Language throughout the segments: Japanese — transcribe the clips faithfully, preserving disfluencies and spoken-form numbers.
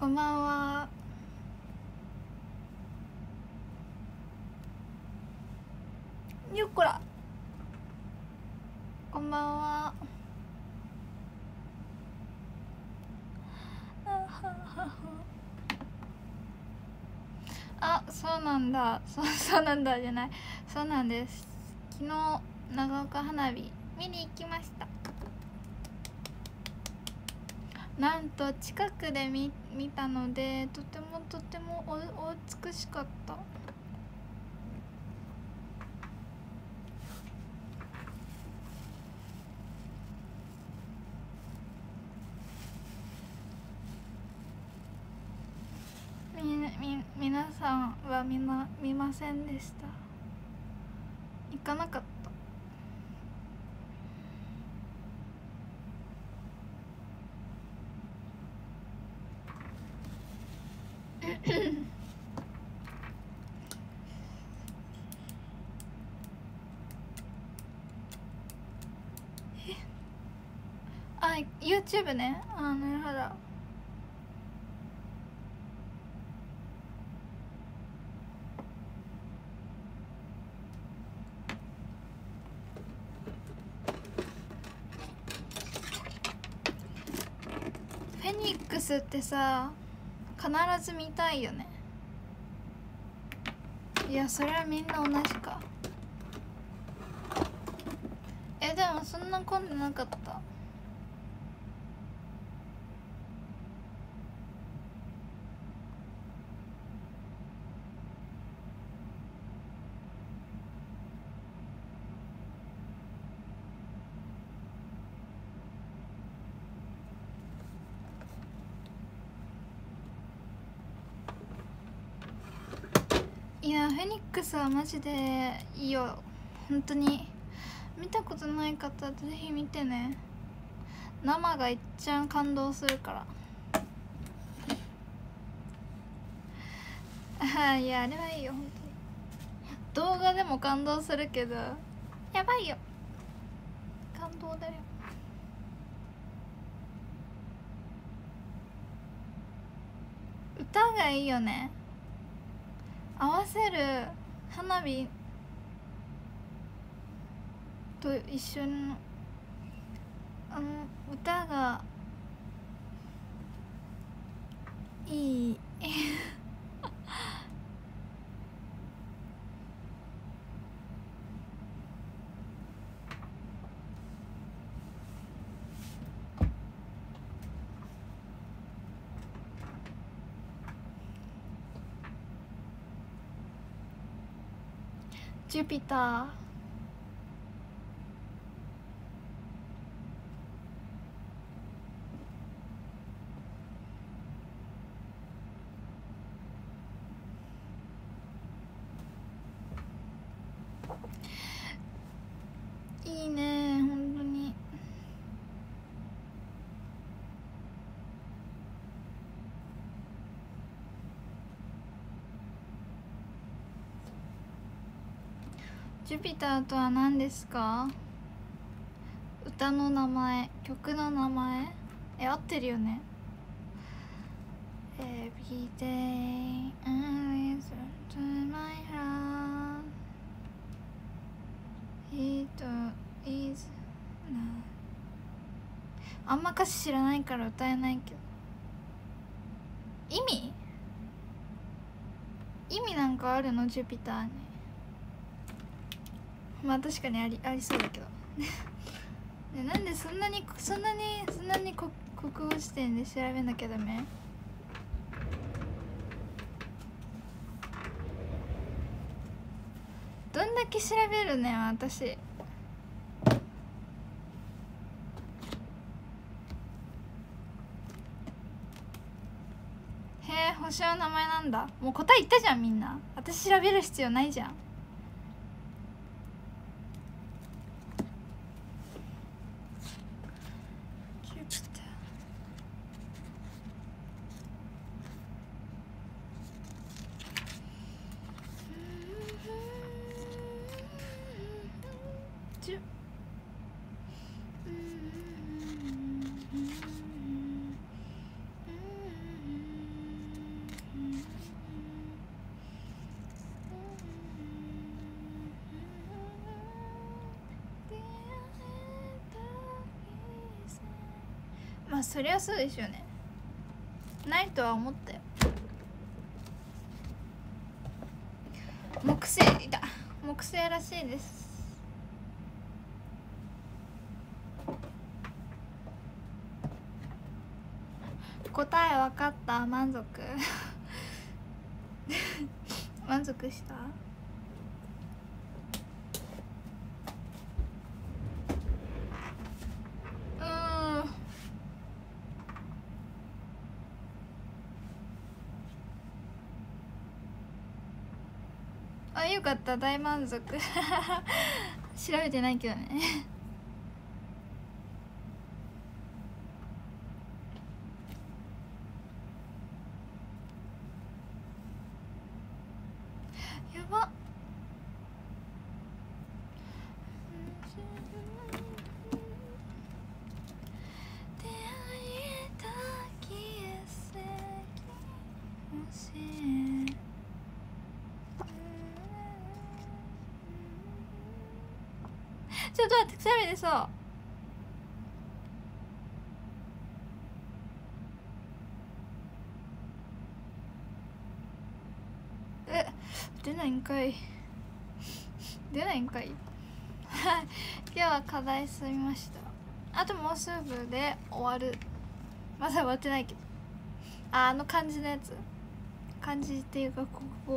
こんばんは。よっこら。こんばんは。あ、そうなんだ。そうそうなんだじゃない。そうなんです。昨日長岡花火見に行きました。なんと近くで見見たので、とてもとてもおお美しかった。みみ皆さんはみんな見ませんでした？行かなかった。あ、YouTube ね。あ、なるほど。フェニックスってさ、必ず見たいよね。いや、それはみんな同じか。え、でもそんな混んでなかった。いや、フェニックスはマジでいいよ。本当に見たことない方ぜひ見てね。生がいっちゃん感動するから。あ、いや、あれはいいよ。本当に動画でも感動するけど、やばいよ、感動だよ。歌がいいよね。合わせる花火と一緒のあの歌がいいジュピター。いいね、本当に。ジュピターとは何ですか？歌の名前、曲の名前？え、合ってるよね。 Every day I listen to my heart It is not あんま歌詞知らないから歌えないけど、意味意味なんかあるの？ジュピターに。まあ確かにありありそうだけどね、なんでそんなにそんなにそんなに国国語辞典で調べなきゃダメ？どんだけ調べるね私。へえ、星の名前なんだ。もう答え言ったじゃんみんな。私調べる必要ないじゃん。 あそりゃそうでしょうね。ないとは思ったよ。木星いた。木星らしいです。答え分かった。満足満足した。うーんあよかった。大満足調べてないけどねやばっ。出会えた季節もしちょっと待って、くしゃみ出そう。え出ないんかい出ないんかい今日は課題済みました。あともうすぐで終わる。まだ終わってないけど、ああの漢字のやつ、漢字っていうか国語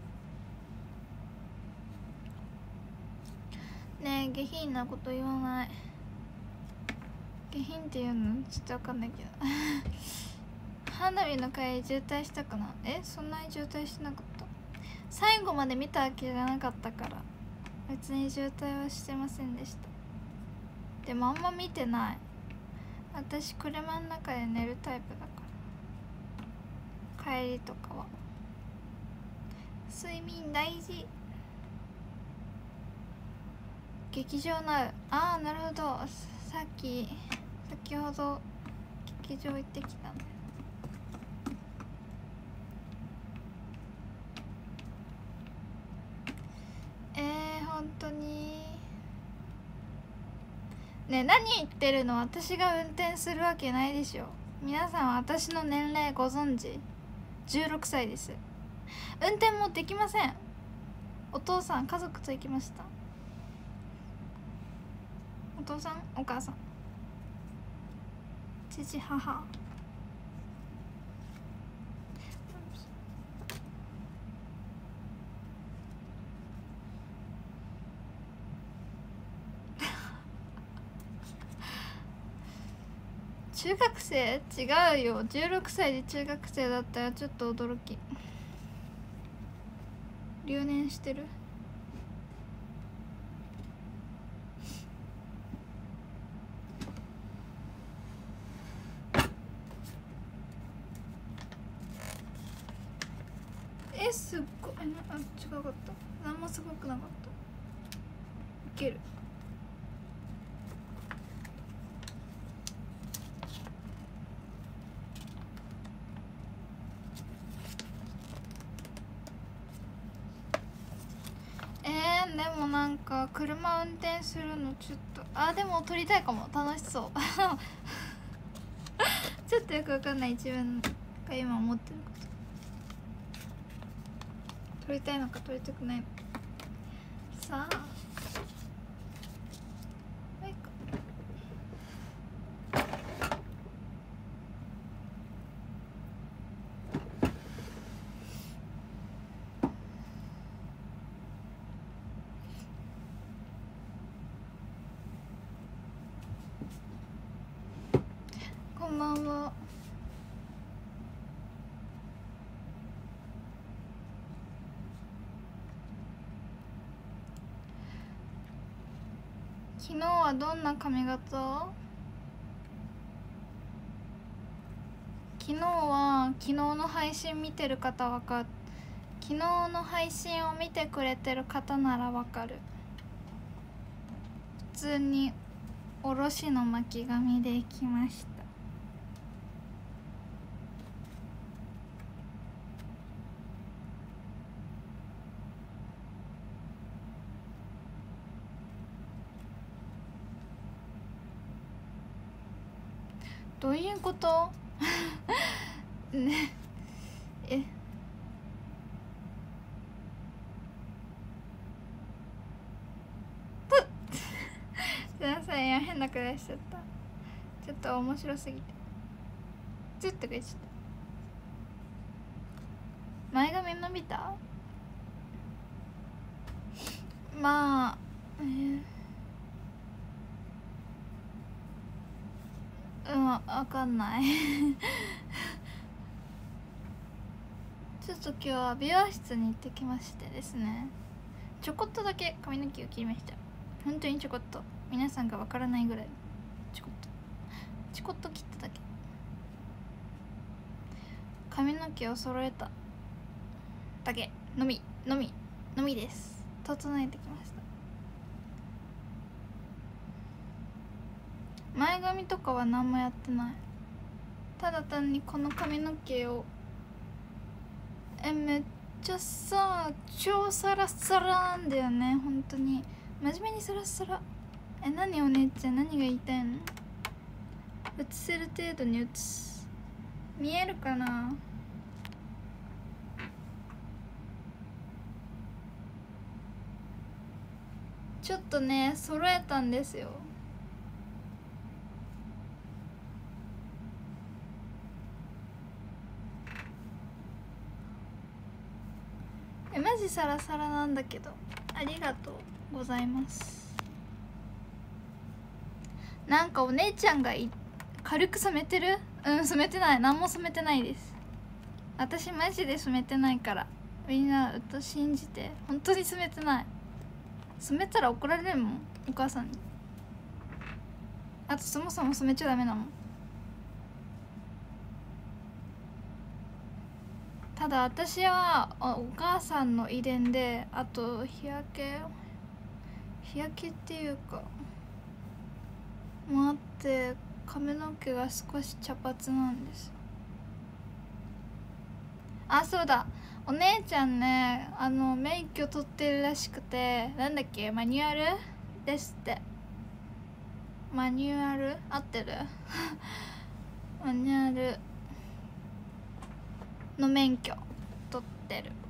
ねえ。下品なこと言わない。下品っていうのちょっと分かんないけど花火の会渋滞したかな。えそんなに渋滞してなかった。最後まで見たわけじゃなかったから別に渋滞はしてませんでした。でもあんま見てない。私車の中で寝るタイプだから、帰りとかは睡眠大事。劇場なる。ああなるほど。さっき先ほど劇場行ってきたんだよ。えー、本当にねえ何言ってるの。私が運転するわけないでしょ。皆さん私の年齢ご存知。じゅうろくさいです。運転もできません。お父さん家族と行きました。お父さんお母さん父母中学生違うよ。じゅうろくさいで中学生だったらちょっと驚き。留年してる。えすっごいあ違かった。何もすごくなかった。いける。えー、でもなんか車運転するのちょっとあでも撮りたいかも。楽しそうちょっとよくわかんない自分が今思ってること。撮りたいのか撮りたくないのかさあ。はいかこんばんは。昨日はどんな髪型？昨日は昨日の配信見てる方わかる。昨日の配信を見てくれてる方ならわかる。普通におろしの巻き髪できました。 どういうことねえすいません、いや変なくらいしちゃった。ちょっと面白すぎてずっとくれちゃった。前髪伸びた？まあ、えー、うんわかんないちょっと今日は美容室に行ってきましてですね、ちょこっとだけ髪の毛を切りました。本当にちょこっと、皆さんがわからないぐらいちょこっとちょこっと切っただけ。髪の毛を揃えただけのみのみのみです。整えてきました。前髪とかは何もやってない。ただ単にこの髪の毛をえめっちゃさ超サラサラなんだよね。本当に真面目にサラサラ。え、何お姉ちゃん、何が言いたいの？映せる程度に映す。見えるかな？ちょっとね揃えたんですよ。え、マジサラサラなんだけど、ありがとうございます。なんかお姉ちゃんがい軽く染めてる？うん、染めてない。何も染めてないです。私マジで染めてないから、みんなと信じて。本当に染めてない。染めたら怒られるもん、お母さんに。あとそもそも染めちゃダメなもん。ただ私はお母さんの遺伝で、あと日焼け日焼けっていうかもあって、髪の毛が少し茶髪なんです。あ、そうだ、お姉ちゃんね、あの免許取ってるらしくて、なんだっけ、マニュアルですって。マニュアル合ってるマニュアルの免許取ってる。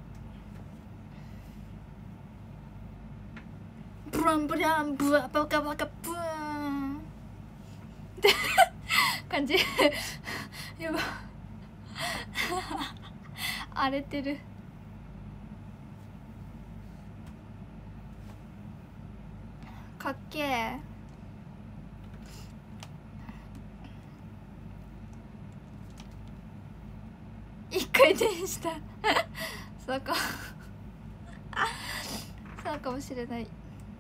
ブランブランブワバカバカブーンって感じやば荒れてる。かっけえ。一回転したそうかそうかもしれない。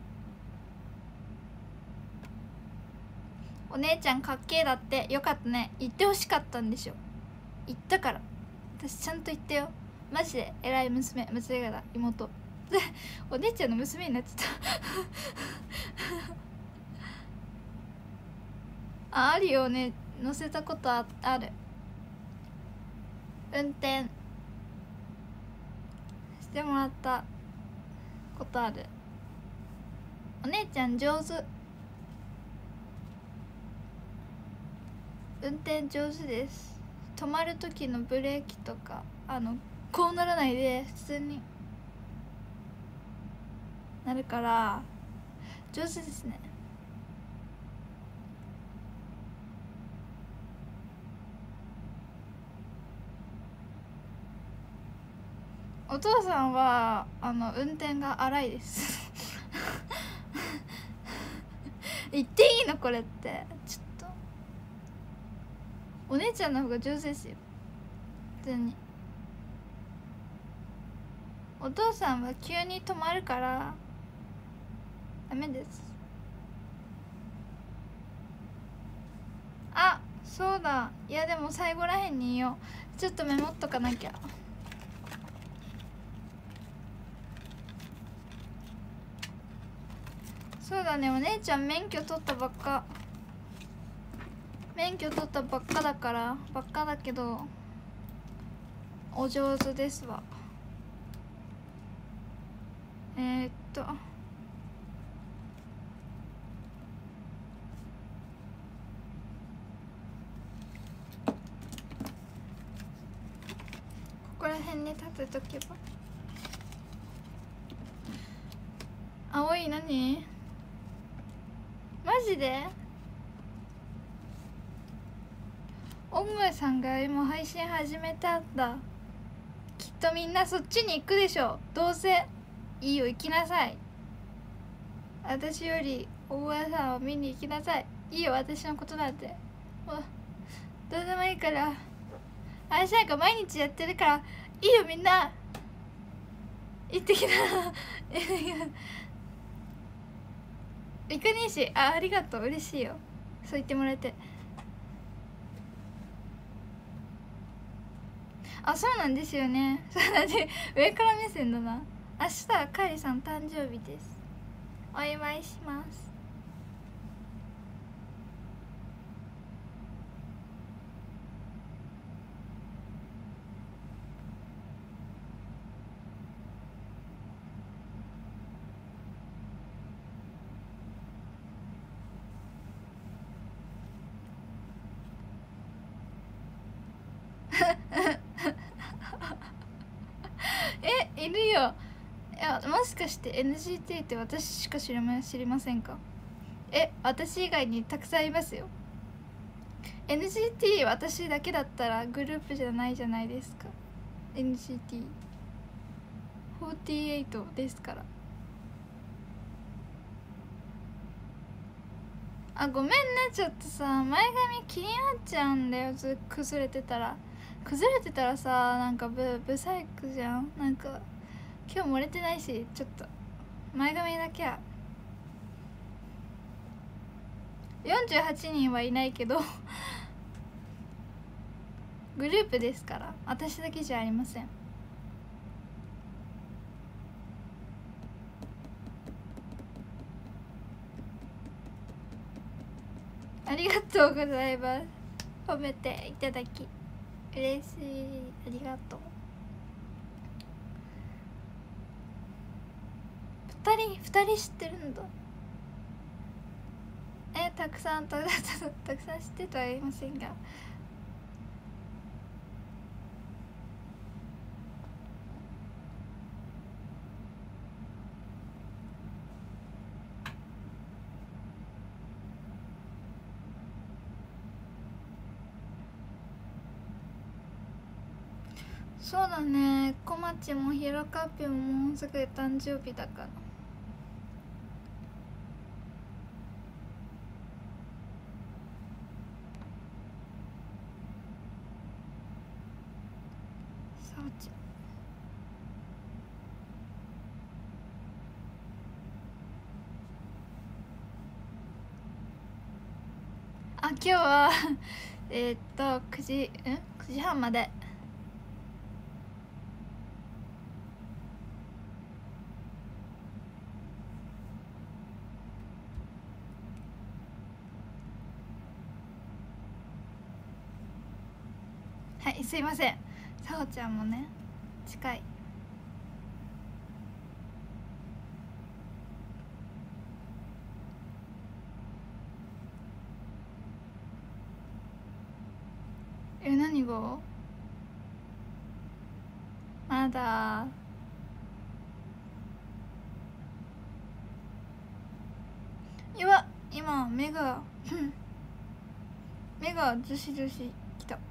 お姉ちゃんかっけえだって。よかったね、言ってほしかったんでしょ。言ったから、私ちゃんと言ったよ。マジで偉い娘、娘がだ、妹お姉ちゃんの娘になっちゃったあ、あるよね、乗せたことあある。運転してもらったことある。お姉ちゃん上手、運転上手です。止まる時のブレーキとか、あのこうならないで普通になるから上手ですね。お父さんはあの運転が荒いです言っていいのこれって。ちょっとお姉ちゃんの方が上手ですよ普通に。お父さんは急に止まるからダメです。あ、そうだ、いやでも最後らへんに言おう。ちょっとメモっとかなきゃ。そうだね、お姉ちゃん免許取ったばっか免許取ったばっかだからばっかだけどお上手ですわ。えー、っとら辺に立てとけば。青い何マジでオムさんが今配信始めたんだ。きっとみんなそっちに行くでしょ。どうせいいよ行きなさい。私よりおばあさんを見に行きなさい。いいよ私のことなんてもうどうでもいいから。私なんか毎日やってるからいいよみんな行ってきな行かねえし。あ、ありがとう、嬉しいよそう言ってもらえて。あ、そうなんですよね。そうなんで上から目線だな。明日はカイリさん誕生日です。お祝いしますえ、いるよ。いや、もしかして エヌジーティー って私しか知りま知りませんか？え、私以外にたくさんいますよ。 エヌジーティー 私だけだったらグループじゃないじゃないですか。 エヌジーティーフォーティーエイト ですから。あ、ごめんね、ちょっとさ前髪気になっちゃうんだよ。ず崩れてたら崩れてたらさ、なんかブブサイクじゃん。なんか今日漏れてないし、ちょっと前髪だけは。よんじゅうはちにんはいないけどグループですから、私だけじゃありません。ありがとうございます。褒めていただき嬉しい。ありがとう。二人二人知ってるんだ。え、たくさんたたたくさん知ってとは言いませんが、そうだね。こまちもひろかっぴももうすぐ誕生日だから。さおちゃん、あ、今日はえーっとくじんくじはんまで。はい、すいません。さおちゃんもね近い。え、何がまだ。いや、今目が目がずしずしきた。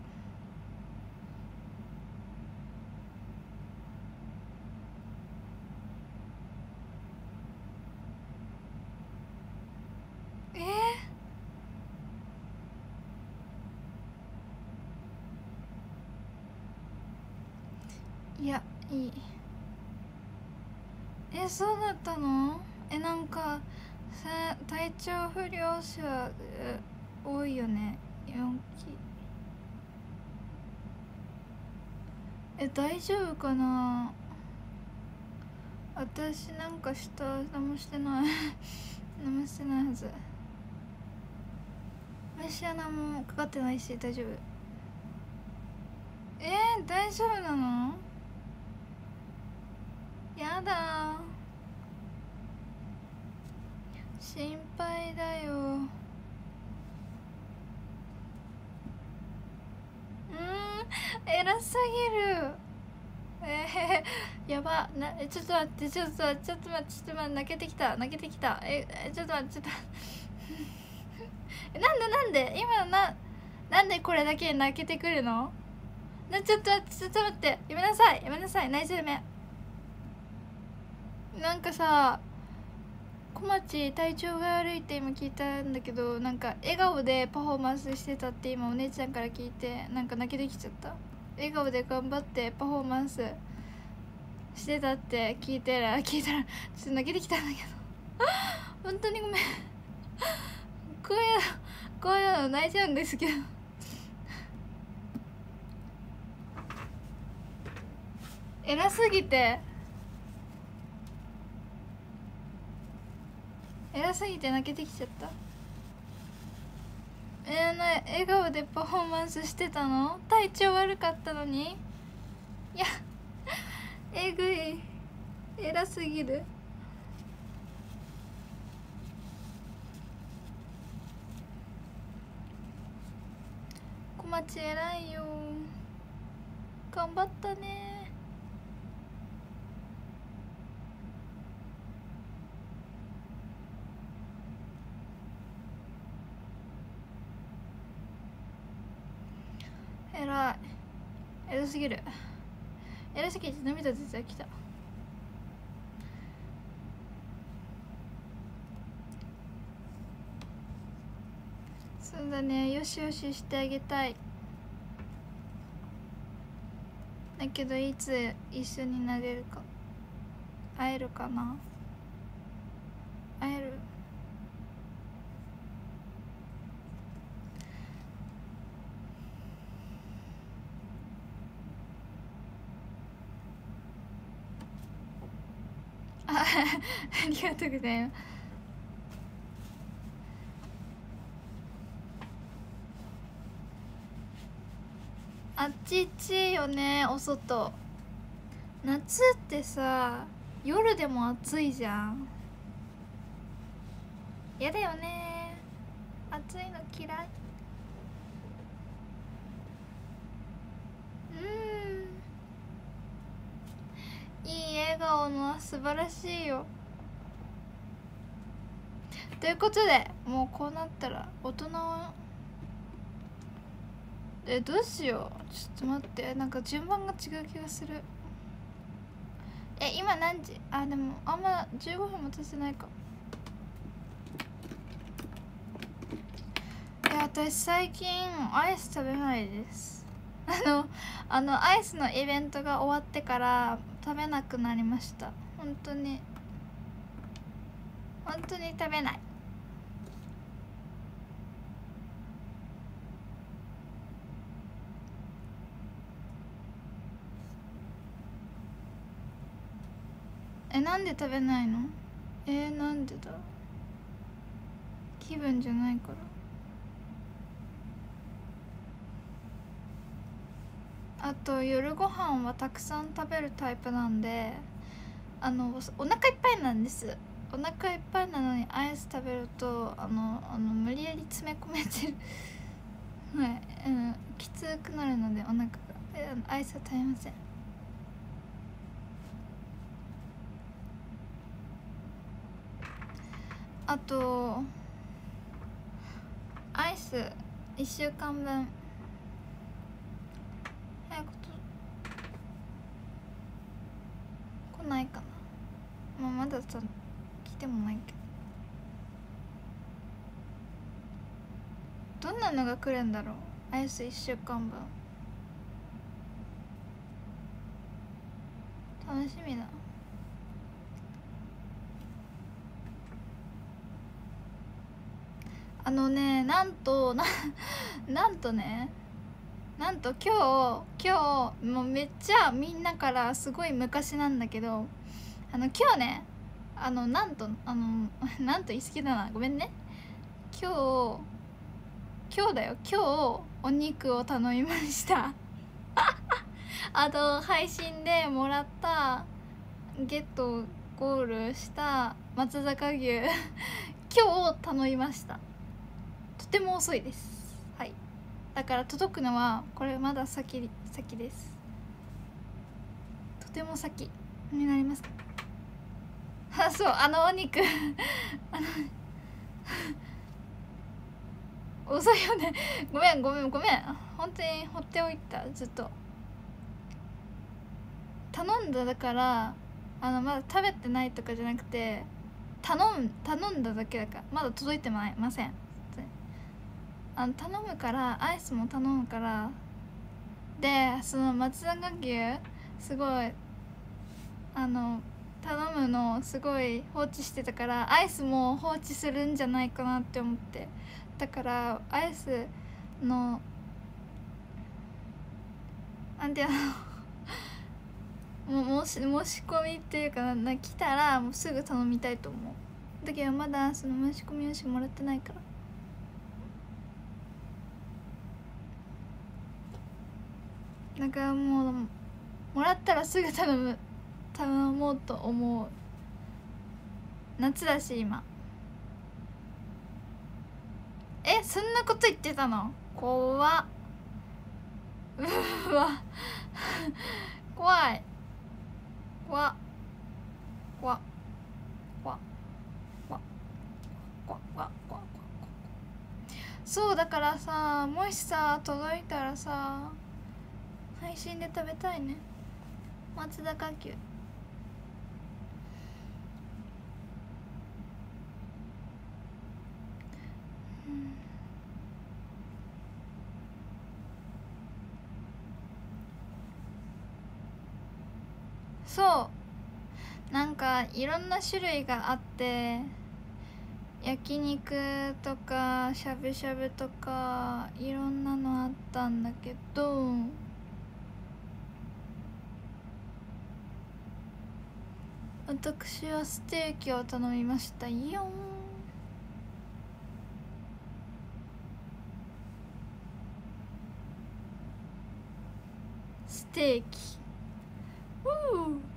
えー、いや、いい。え、そうだったの？え、なんかさ、体調不良者多いよね、よんき。え、大丈夫かな。私なんかした何もしてない何もしてないはず。私は何もかかってないし大丈夫。えー、大丈夫なの？やだ心配だよ。うーん、偉すぎる。 えー、やばな。え、ちょっと待って、ちょっとちょっと待って、ちょっと待って、泣けてきた、泣けてきた。ええ、ちょっと待って、ちょっとえ、なんでなんで今な、なんでこれだけ泣けてくるの？な、ちょっと待って、ちょっと待って、やめなさい、やめなさい、内緒やめ。なんかさ、小町体調が悪いって今聞いたんだけど、なんか笑顔でパフォーマンスしてたって今お姉ちゃんから聞いて、なんか泣けてきちゃった。笑顔で頑張ってパフォーマンスしてたって聞いたら聞いたらちょっと泣けてきたんだけど本当にごめんこういうこういうの泣いちゃうんですけど偉すぎて偉すぎて泣けてきちゃった。えー、な笑顔でパフォーマンスしてたの？体調悪かったのに？いやえぐい、偉すぎる。小町偉いよ、頑張ったね。偉い、偉すぎる、偉すぎて涙出てきた。そうだね、よしよししてあげたい。だけどいつ一緒になれるか、会えるかな。会える？あありがとうございます。あっちっちよね、お外。夏ってさ、夜でも暑いじゃん。やだよね、暑いの嫌い。うん、いい笑顔の素晴らしいよ。ということで、もうこうなったら大人はえ、どうしよう、ちょっと待って、なんか順番が違う気がする。え、今何時？あ、でもあんまじゅうごふんも経ってないか。いや、私最近アイス食べないです。あのあのアイスのイベントが終わってから食べなくなりました。本当に本当に食べない。え、なんで食べないの？えー、なんでだ？気分じゃないから。あと夜ご飯はたくさん食べるタイプなんで、あのお腹いっぱいなんです。お腹いっぱいなのにアイス食べるとあのあの無理やり詰め込めてるはい、うん、きつくなるのでお腹がアイスは食べません。あとアイスいっしゅうかんぶん早くと来ないかな。まあ、まださ来てもないけど、どんなのが来るんだろう。アイスいっしゅうかんぶん楽しみだ。あのね、なんとななんとねなんと今日今日もうめっちゃみんなからすごい昔なんだけど、あの今日ね、あのなんとあのなんと言い過ぎだな、ごめんね。今日今日だよ、今日お肉を頼みましたあの配信でもらったゲットゴールした松坂牛今日頼みました。とても遅いです。はい、だから届くのはこれまだ先先です。 とても先になりますか。あ、そう、あのお肉あの遅いよね。ごめんごめんごめん、本当に放っておいた。ずっと頼んだだから、あのまだ食べてないとかじゃなくて、頼ん頼んだだけだから、まだ届いてません。あの頼むから、アイスも頼むから。でその松阪牛すごいあの頼むのすごい放置してたから、アイスも放置するんじゃないかなって思って、だからアイスのなんていうのもう申し申し込みっていうかな、来たらもうすぐ頼みたいと思う。だけどまだその申し込み用紙もらってないから、だからもうもらったらすぐ頼む頼もうと思う。夏だし今。え、そんなこと言ってたの？怖っ。うわ怖い怖っ怖っ怖っ怖っ怖っ怖っ怖っ。そうだからさ、もしさ届いたらさ配信で食べたいね、松阪牛。うん、そうなんかいろんな種類があって、焼肉とかしゃぶしゃぶとかいろんなのあったんだけど、私はステーキを頼みましたよ。ステーキ、うー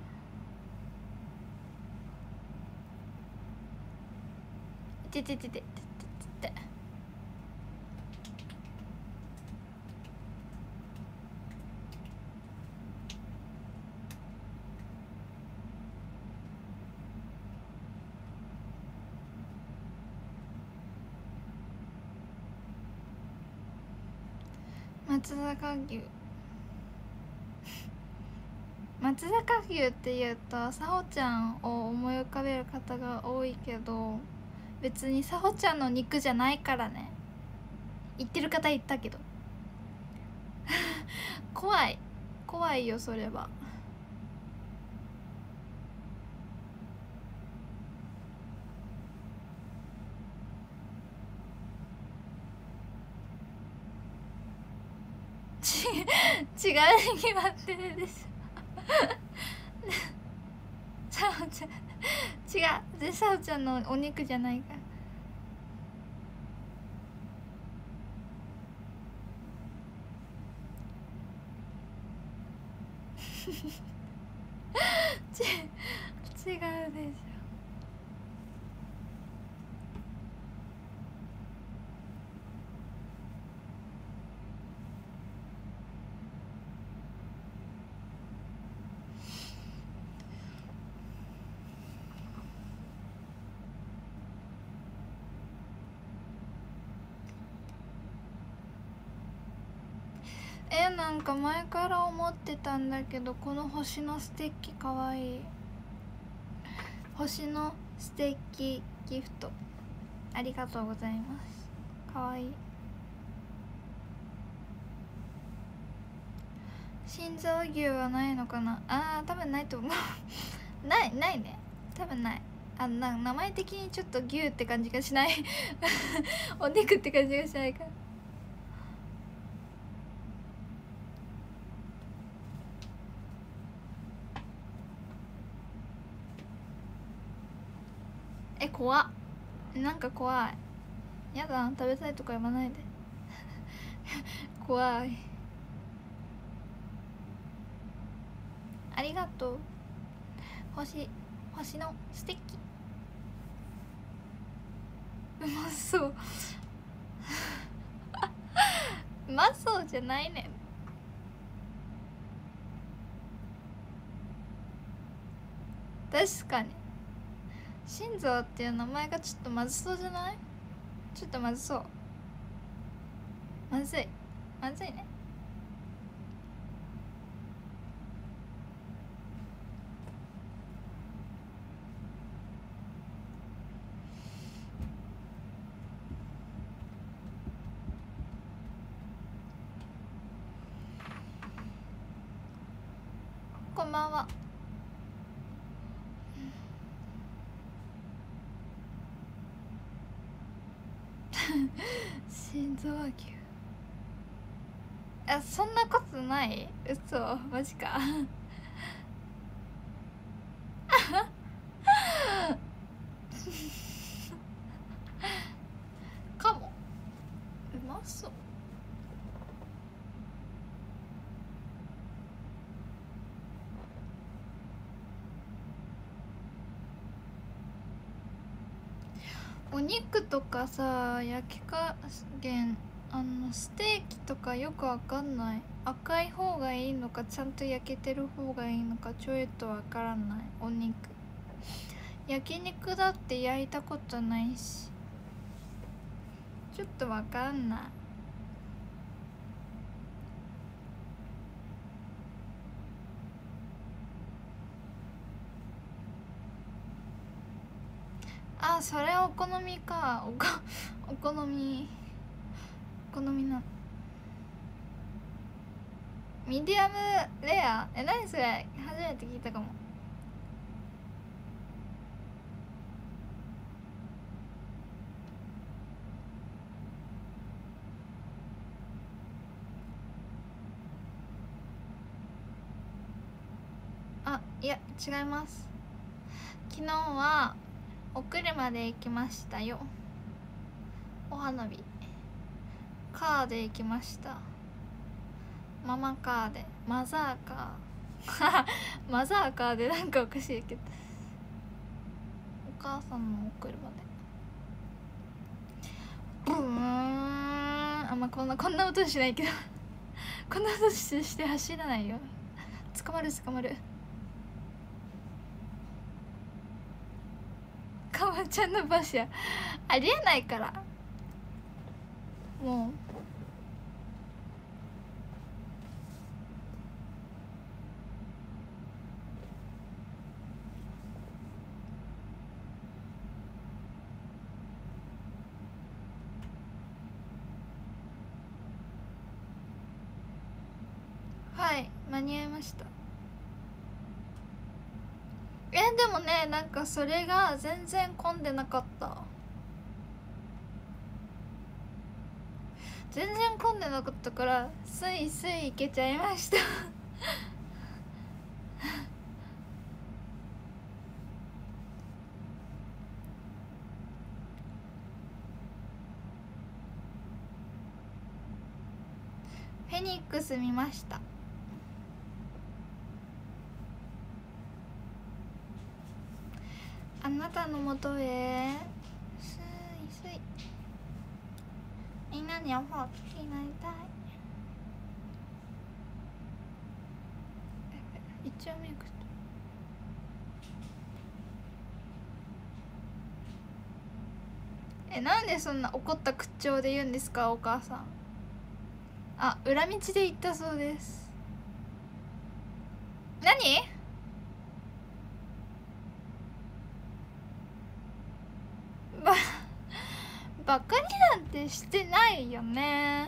ててててててて。松阪牛松阪牛っていうとさほちゃんを思い浮かべる方が多いけど、別にさほちゃんの肉じゃないからね。言ってる方言ったけど怖い怖いよそれはち違うに決まってるでしょさほちゃん違うで、さほちゃんのお肉じゃないからち違うでしょ。え、なんか前から思ってたんだけど、この星のステッキかわいい。星のステッキギフトありがとうございます。かわいい。心臓牛はないのかな。あー多分ないと思うないないね、多分ない。あんな名前的にちょっと牛って感じがしないお肉って感じがしないから。え、怖っ。なんか怖い。やだ、食べたいとか言わないで怖い。ありがとう。星星のステッキうまそううまそうじゃないねん。 確かに心臓っていう名前がちょっとまずそうじゃない？ちょっとまずそう。まずいまずいね。こんばんは。心臓和牛。あ、そんなことない？嘘、マジか。かも。うまそう。お肉とかさ、焼き加減、あのステーキとかよくわかんない。赤い方がいいのかちゃんと焼けてる方がいいのかちょいとわからない。お肉、焼肉だって焼いたことないしちょっとわかんない。あ、それお好みか。おこお好みお好みな。ミディアムレア。え、何それ、初めて聞いたかも。あ、いや違います。昨日はお車で行きましたよ。お花火カーで行きました。ママカーで、マザーカーマザーカーでなんかおかしいけど、お母さんのお車でブーン。あんまこんなこんな音しないけどこんな音して走らないよ。捕まる捕まる。かまちゃんの馬車ありえないから。もうはい、間に合いました。え、でもね、なんかそれが全然混んでなかった。全然混んでなかったからスイスイ行けちゃいましたフェニックス見ました。あなたのもとへスイスイ。みんなにアホ好きになりたい。一応メイクして。え、なんでそんな怒った口調で言うんですか、お母さん。あ、裏道で行ったそうです。何？ばバカになんてしてないよね。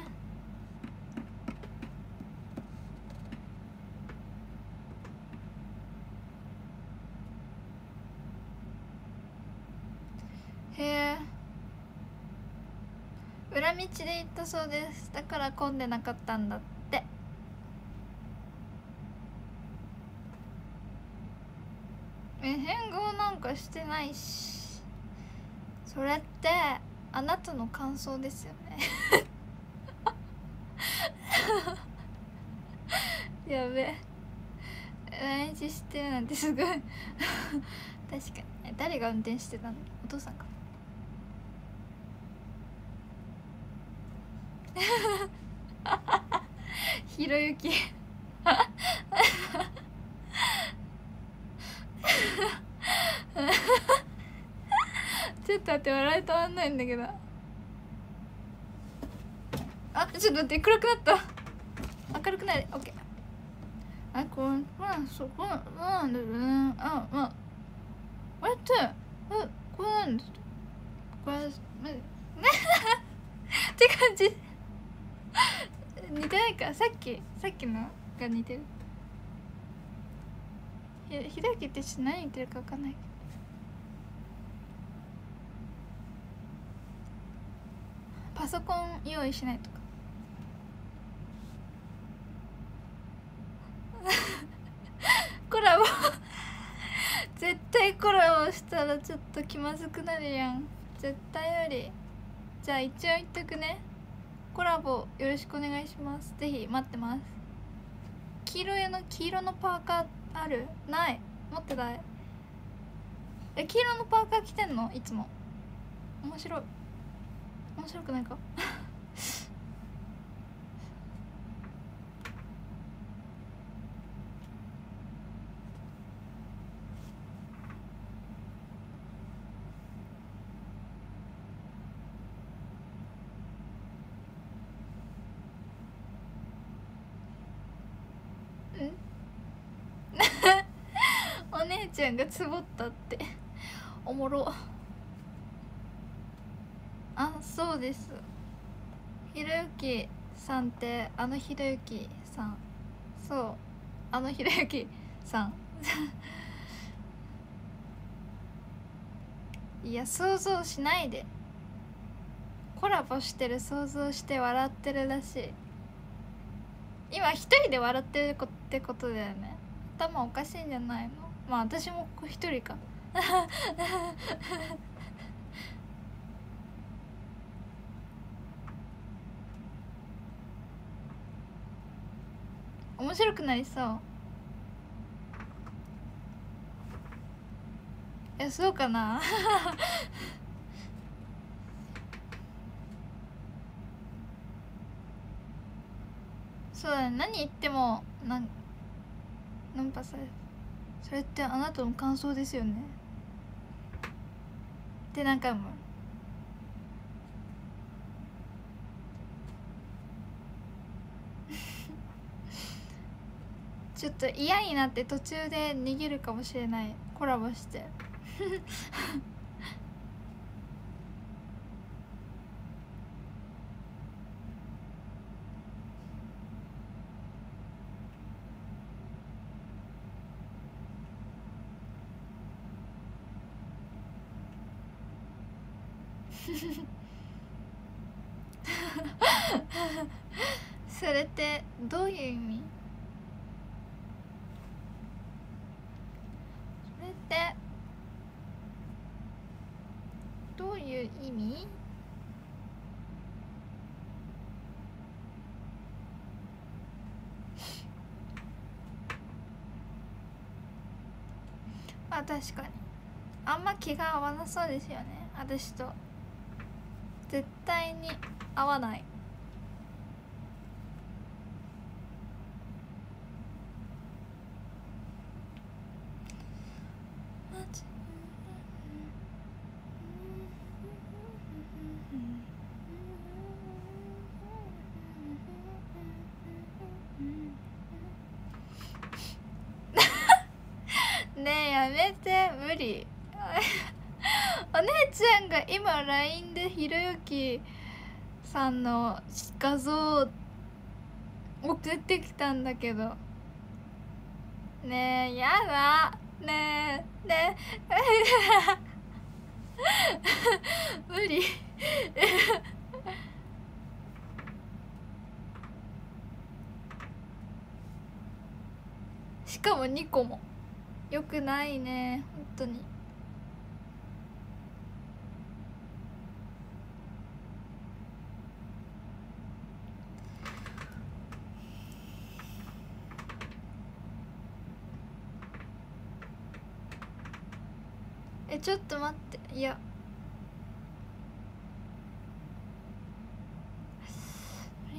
へえ、裏道で行ったそうです。だから混んでなかったんだって。え、変顔なんかしてないし。それってあなたの感想ですよねやべえ、来日してるなんてすごい確かに。誰が運転してたの？お父さんかひろゆき待って、笑い止まんないんだけど。あ、ちょっと待って、暗くなった。明るくなる。オッケー。あ、これ、まあ、そう、これ、なんだろうね。あ、まあ。あれって、え、これなんだこれ、ま、って感じ。似てないか、さっき、さっきのが似てる。ひ、ひろゆきってちょっと何言ってるか分かんないけど。パソコン用意しないとか。コラボ絶対コラボしたらちょっと気まずくなるやん。絶対無理。じゃあ一応言っとくね。コラボよろしくお願いします。ぜひ待ってます。黄色の黄色のパーカーある？ない。持ってない。え、黄色のパーカー着てんの？いつも。面白い。面白くないか？お姉ちゃんがつぼったっておもろ。あ、そうです。ひろゆきさんってあのひろゆきさん。そう、あのひろゆきさんいや、想像しないで。コラボしてる想像して笑ってるらしい。今一人で笑ってるってことだよね。頭おかしいんじゃないの？まあ私も一人か面白くなりそう。え、そうかなそうだね、何言ってもなんナンパされる。それってあなたの感想ですよねって何回もちょっと嫌になって途中で逃げるかもしれない。コラボしてそれってどういう意味？それってどういう意味？まあ確かにあんま気が合わなそうですよね、私と。絶対に合わない。ねえやめて、無理お姉ちゃんが今 ライン でひろゆきさんの画像送ってきたんだけど。ねえやだ。ねえねえ無理しかもにこもよくないね、本当に。え、ちょっと待って、いや無理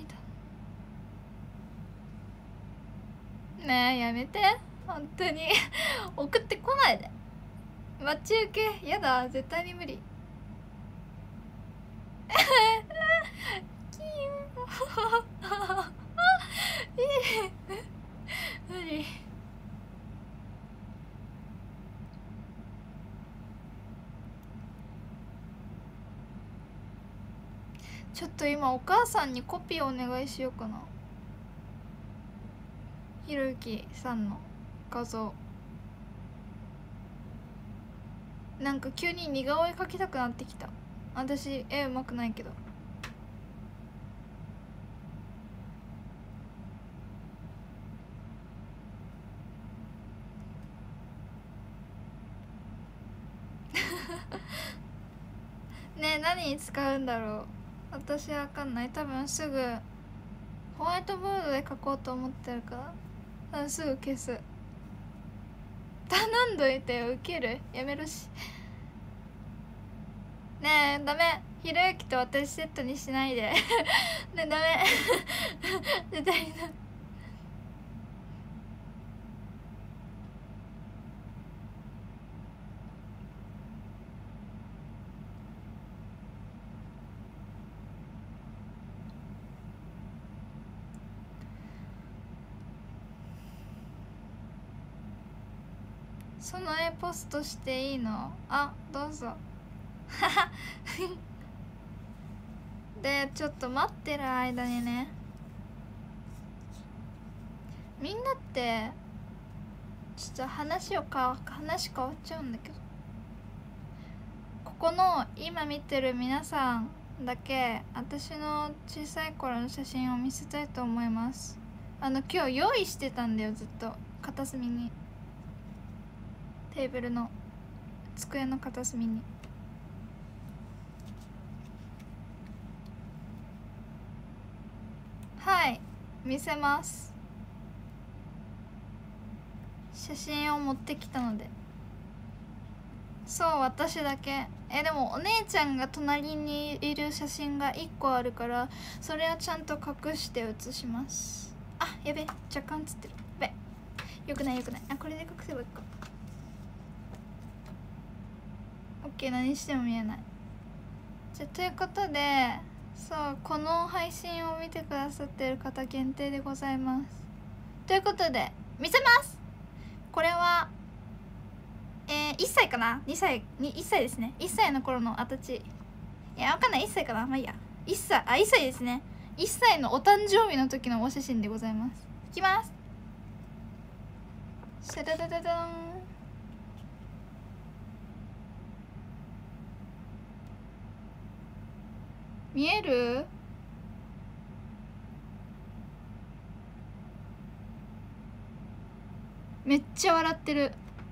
だ。ねえやめて本当に送ってこないで。待ち受けやだ、絶対に無理。 無理。ちょっと今お母さんにコピーお願いしようかな。ひろゆきさんの画像。なんか急に似顔絵描きたくなってきた。私絵うまくないけど。ねえ、何に使うんだろう。私わかんない。多分すぐホワイトボードで書こうと思ってるから、多分すぐ消す。頼んどいてよ。ウケる。やめろし。ねえ、ダメ。ひろゆきと私セットにしないで。ねえ、ダメ。絶対にダメ。その絵ポストしていいの？あ、どうぞ。で、ちょっと待ってる間にね、みんなってちょっと話をか話変わっちゃうんだけど、ここの今見てる皆さんだけ私の小さい頃の写真を見せたいと思います。あの今日用意してたんだよ、ずっと片隅に、テーブルの机の片隅に。はい、見せます。写真を持ってきたので。そう、私だけ。え、でもお姉ちゃんが隣にいる写真がいっこあるから、それをちゃんと隠して写します。あ、やべ、若干写ってる。やべ、よくないよくない。あ、これで隠せばいいか。オッケー、何しても見えない。じゃあということで、そうこの配信を見てくださってる方限定でございます。ということで見せます。これはえー、いっさいかな、にさいにいっさいですね。いっさいの頃のあたち、いやわかんない、いっさいかな、まあいいや。いっさい、あ、いっさいですね。いっさいのお誕生日の時のお写真でございます。いきます。シャダダダダン。見える？めっちゃ笑ってる。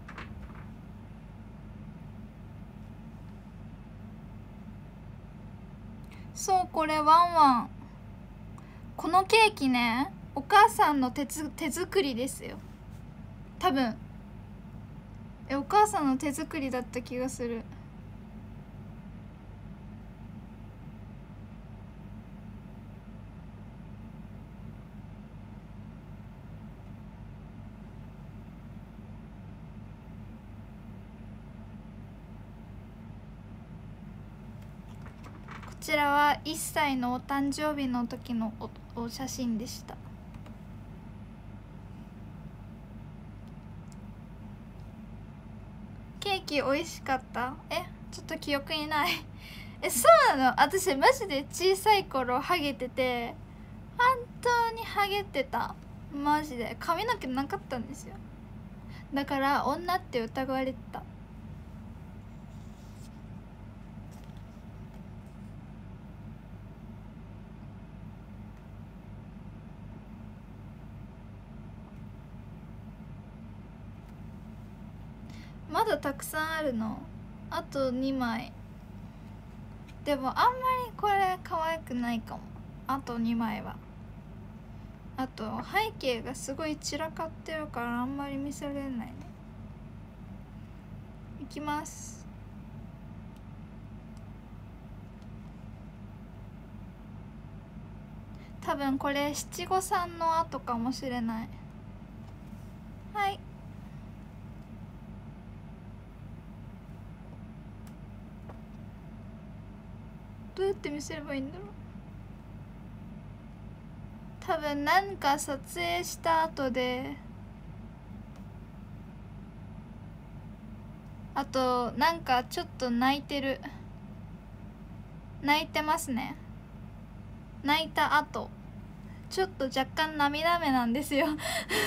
そう、これワンワン。このケーキね、お母さんの手つ手作りですよ、多分。え、お母さんの手作りだった気がする。こちらはいっさいのお誕生日の時の お, お写真でした。ケーキ美味しかった？え、ちょっと記憶にない。え、そうなの？私マジで小さい頃ハゲてて、本当にハゲてた。マジで髪の毛なかったんですよ。だから女って疑われてた。まだたくさんあるの。あとにまい。でもあんまりこれ可愛くないかも。あとにまいは。あと背景がすごい散らかってるからあんまり見せられないね。いきます。多分これ七五三の後かもしれない。はい、どうやって見せればいいんだろう。 多分なんか撮影した後で、あとなんかちょっと泣いてる、泣いてますね。泣いた後ちょっと若干涙目なんですよ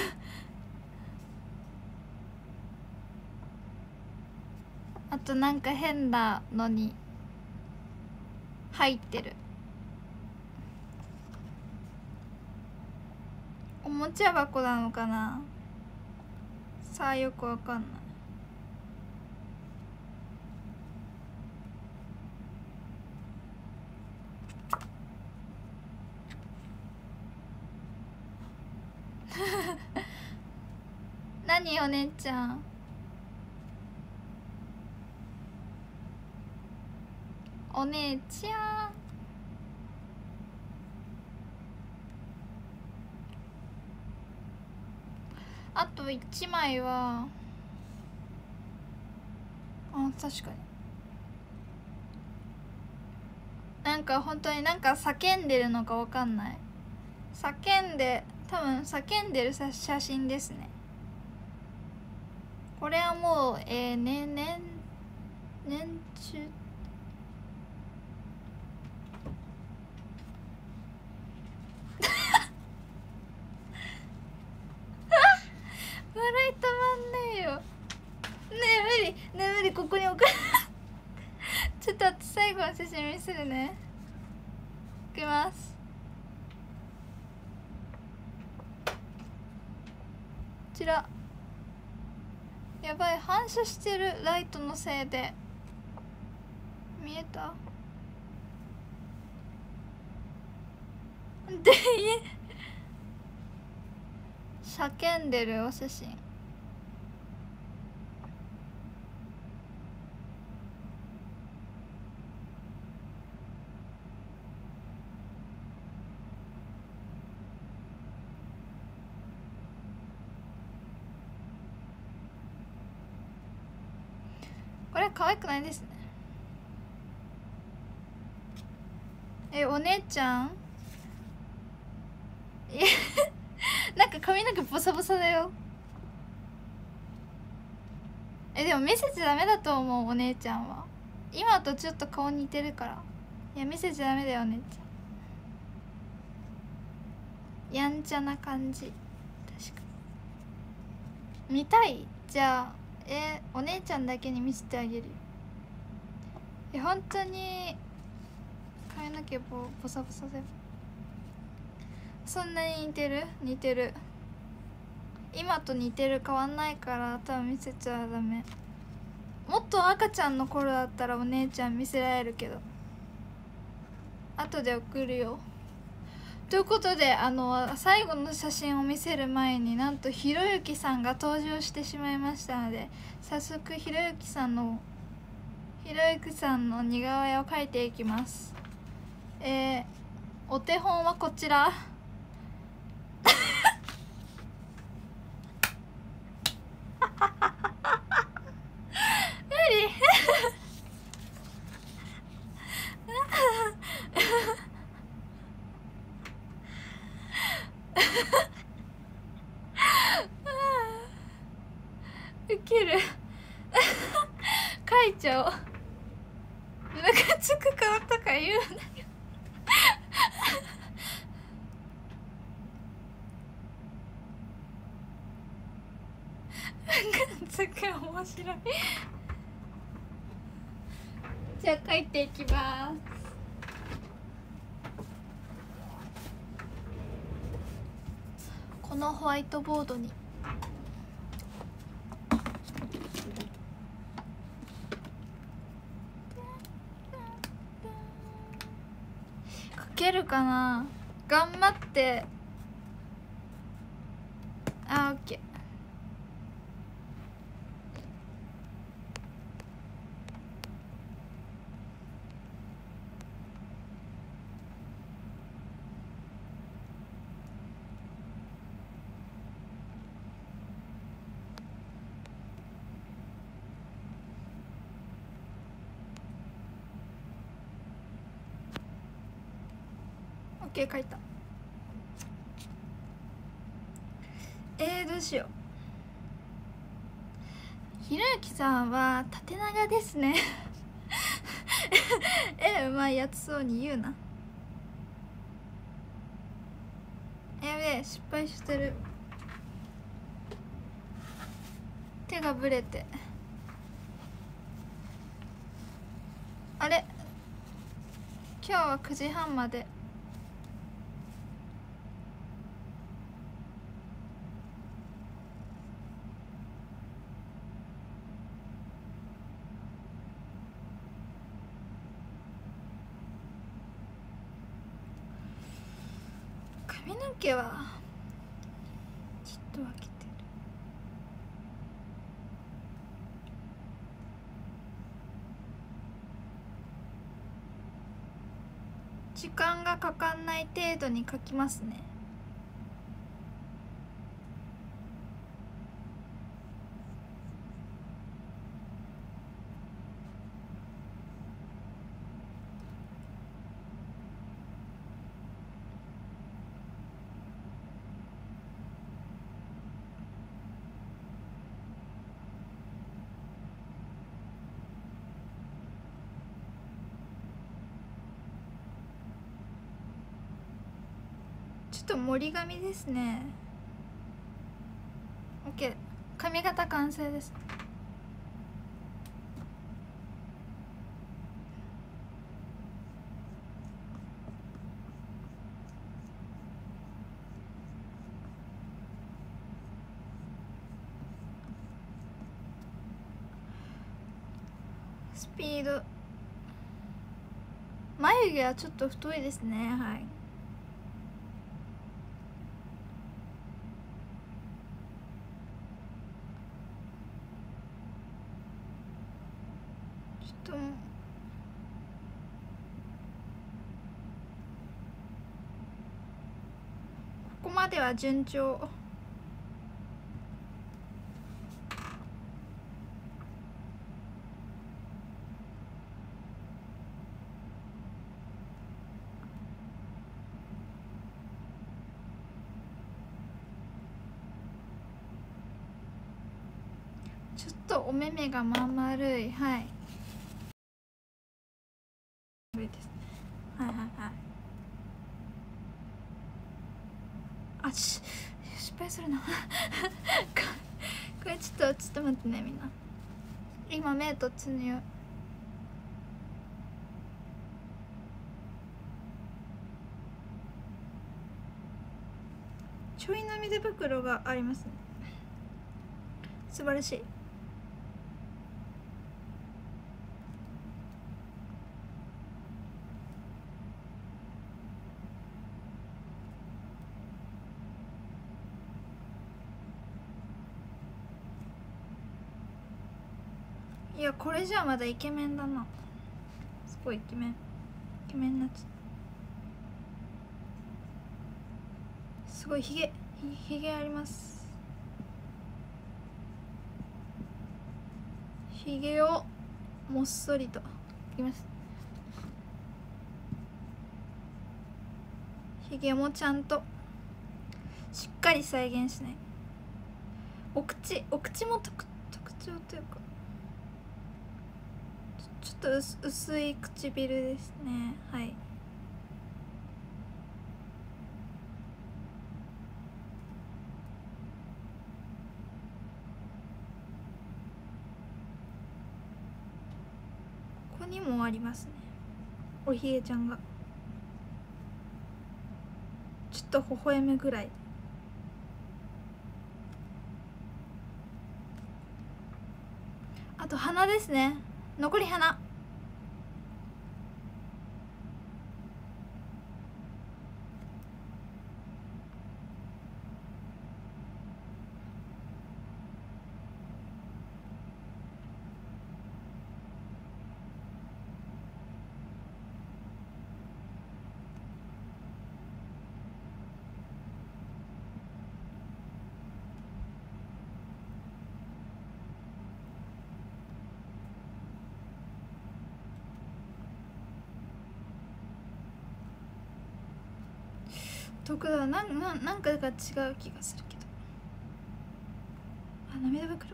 あとなんか変なのに入ってる。おもちゃ箱なのかな、さあよくわかんない。何お姉ちゃん、お姉ちゃんあといちまいは、あ、確かになんか本当になんか叫んでるのかわかんない。叫んで、多分叫んでる写真ですね。これはもうえー、ね年年中笑い止まんねえよ。ねえ無理、ねえ無理、ここに置くちょっと私最後の写真見せるね。いきます。こちらやばい、反射してる、ライトのせいで。見えたで叫んでるお写真。これ可愛くないですね。え、お姉ちゃんえなんか髪の毛ボサボサだよ。え、でも見せちゃダメだと思う、お姉ちゃんは。今とちょっと顔似てるから。いや、見せちゃダメだよ、お姉ちゃん。やんちゃな感じ。確かに見たい。じゃあえー、お姉ちゃんだけに見せてあげるよ。え、本当に髪の毛ボボサボサでそんなに似てる？似てる。今と似てる、変わんないから多分見せちゃダメ。もっと赤ちゃんの頃だったらお姉ちゃん見せられるけど、後で送るよ。ということで、あの最後の写真を見せる前になんとひろゆきさんが登場してしまいましたので、早速ひろゆきさんのひろゆきさんの似顔絵を描いていきます。えー、お手本はこちら無理ウケる書いちゃおう。ムカつく顔とか言うなよムカつく面白いじゃあ書いていきます。このホワイトボードに書けるかな。頑張って。あ、オッケー。オッケー、書いた。 えー、どうしよう。ひろゆきさんは縦長ですねえうまいやつそうに言うな。やべえ、失敗してる。手がぶれて、あれ今日はくじはんまで。髪の毛はちょっと分けてる。時間がかかんない程度に描きますね。ちょっと盛り髪ですね。 OK、 髪型完成です。スピード、眉毛はちょっと太いですね。はい、ちょっとここまでは順調。ちょっとお目目がまん丸い。はい、はいはいはい。あし失敗するなこれちょっとちょっと待ってね、みんな。今目突入。ちょい涙袋がありますね。素晴らしい。いや、これじゃまだイケメンだな。すごいイケメンイケメンになっちゃった。すごいひげひげあります。ひげをもっそりといきます。ひげもちゃんとしっかり再現しない。お口お口も特特徴というか、ちょっと薄薄い唇ですね。はい、ここにもありますね、おひげちゃんが。ちょっと微笑むぐらい。あと鼻ですね。残り鼻。得だ。なんなんなんかが違う気がするけど。 涙袋。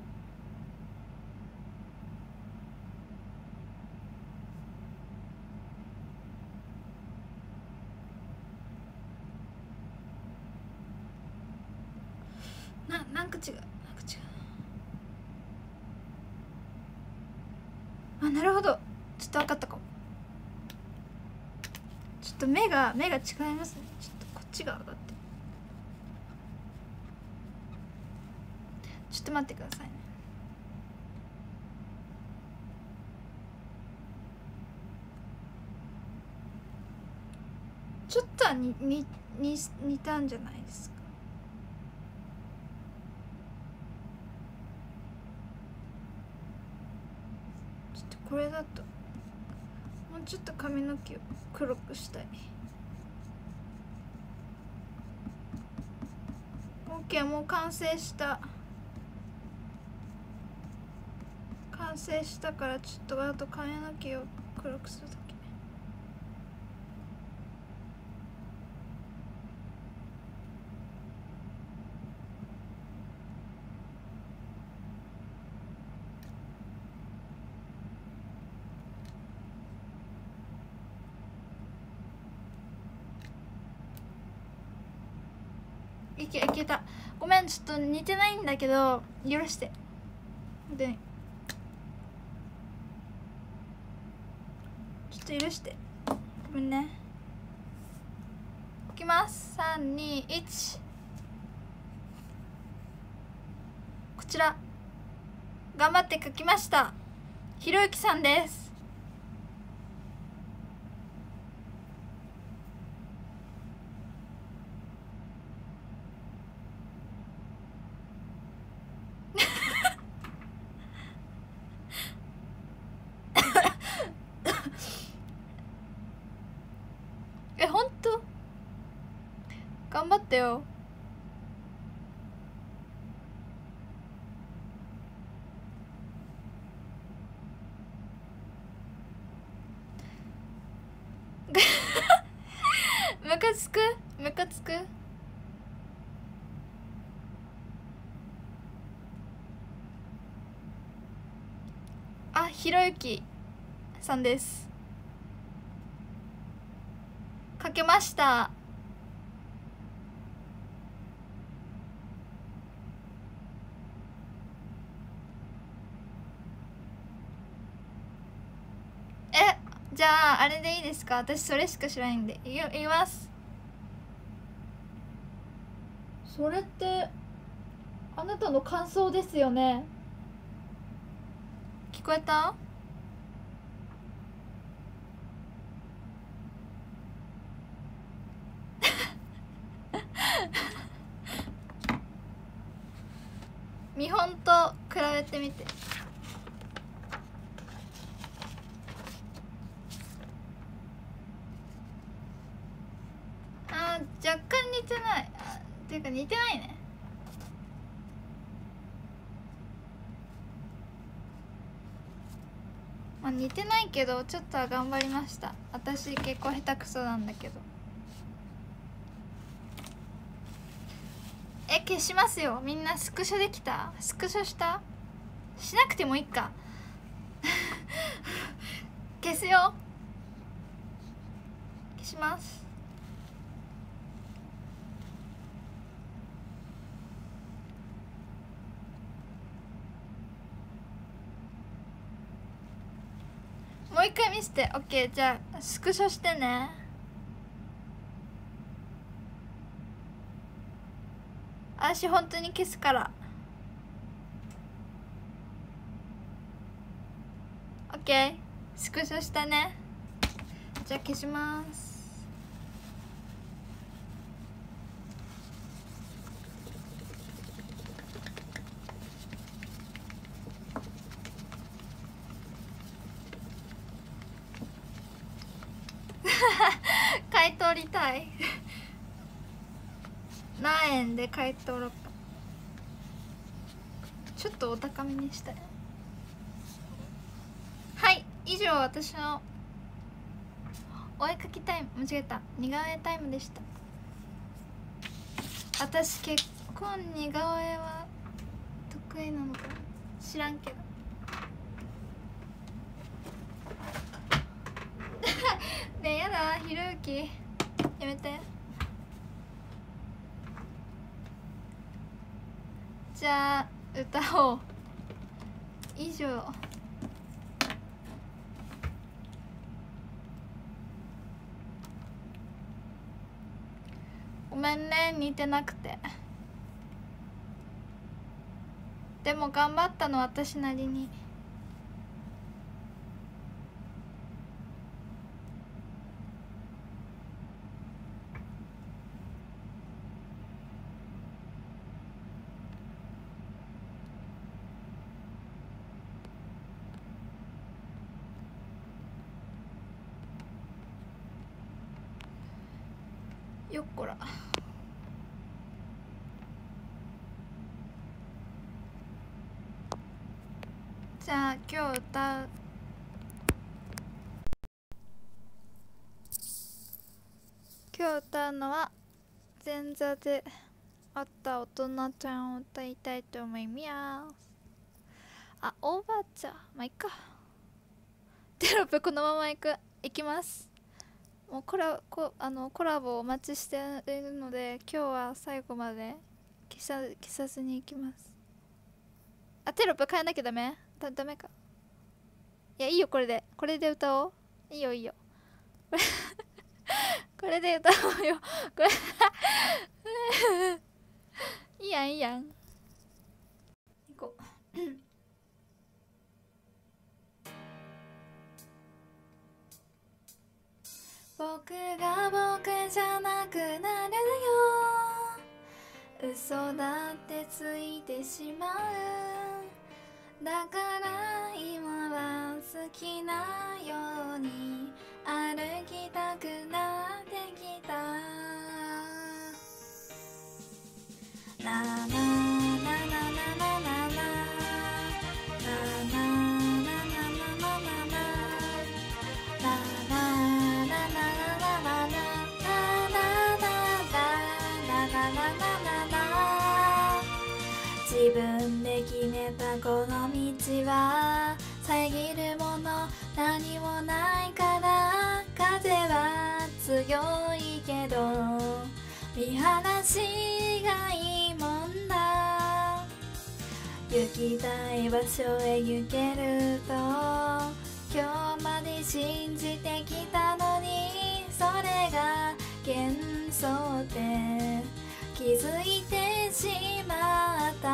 な、なんか違う、なんか違う。あ、なるほど、ちょっと分かったかも。ちょっと目が目が違いますね。ちょっとこっちが上がって、ちょっと待ってくださいね。ちょっとはににに似たんじゃないですか。ちょっとこれだともうちょっと髪の毛を黒くしたい。 OK、 もう完成した。完成したから、ちょっとあと髪の毛を黒くするだけ。いけいけた。ごめん、ちょっと似てないんだけど許して。でちょっと許して、ごめんね。いきます。さんにいち。こちら頑張って描きました、ひろゆきさんです。え、ほんと頑張ってよ。ムカつくムカつく。あ、ひろゆきさんです。かけました。え、じゃああれでいいですか。私それしか知らないんで言い言います。それってあなたの感想ですよね。聞こえた？見本と比べてみて。あー、若干似てない。あ、っていうか似てないね。まあ似てないけどちょっとは頑張りました。私結構下手くそなんだけど。え、消しますよ。みんなスクショできた？スクショした？しなくてもいいか。消すよ。消します。もう一回見せて。 OK、 じゃあスクショしてね。私本当に消すから。 OK、 スクショしたね。じゃあ消します。買い取りたい。何円で買い取ろうか。ちょっとお高めにしたい。はい、以上私のお絵かきタイム、間違えた、似顔絵タイムでした。私結構似顔絵は得得意なのかな、知らんけどねえやだ、ひろゆきやめて。じゃあ歌おう。以上。ごめんね、似てなくて。でも頑張ったの、私なりに。よっこら。じゃあ今日歌う今日歌うのは前座で会った大人ちゃんを歌いたいと思います。あ、オーバーチャー、まあいっか。テロップこのままいくいきます。もうコラコあのコラボお待ちしているので、今日は最後まで消さ消さずにいきます。あ、テロップ変えなきゃダメだダメか。いやいいよ、これでこれで歌おう。いいよいいよこれこれで歌おうよこれいいやんいいやん。行こう僕が僕じゃなくなるよ、嘘だってついてしまう。だから今は好きなように歩きたくなってきた。なあなあなあなあなあなあなあな自分で決めたこの道は遮るもの何もないから、風は強いけど見晴らしがいいもんだ。行きたい場所へ行けると今日まで信じてきたのに、それが幻想って気づいてしまった。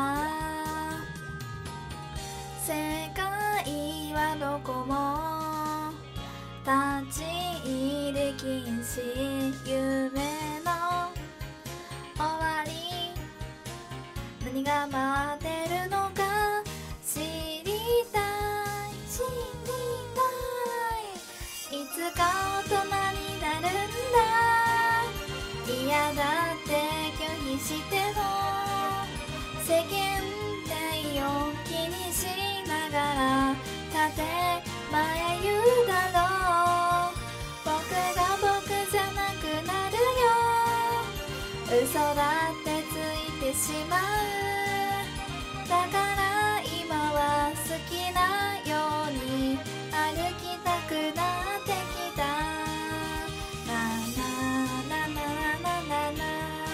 世界はどこも立ち入り禁止、夢の終わり何が待ってるのか知りたい知りたい。いつか大人になるんだ、嫌だって拒否しても世間体を気にしながら建前言うだろう。僕が僕じゃなくなるよ、嘘だってついてしまう。だから今は好きなように歩きたくなってきた。なななななななな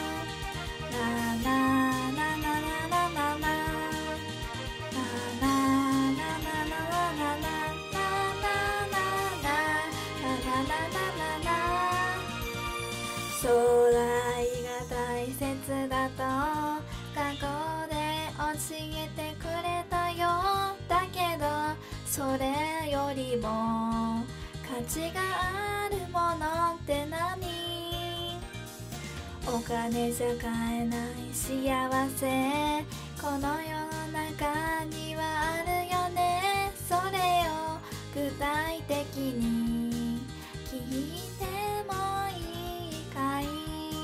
将来が大切だと過去で教えてくれたよ。だけどそれよりも価値があるものって何？お金じゃ買えない幸せ、この世の中にはあるよね。それを具体的に聞いてもいいかい？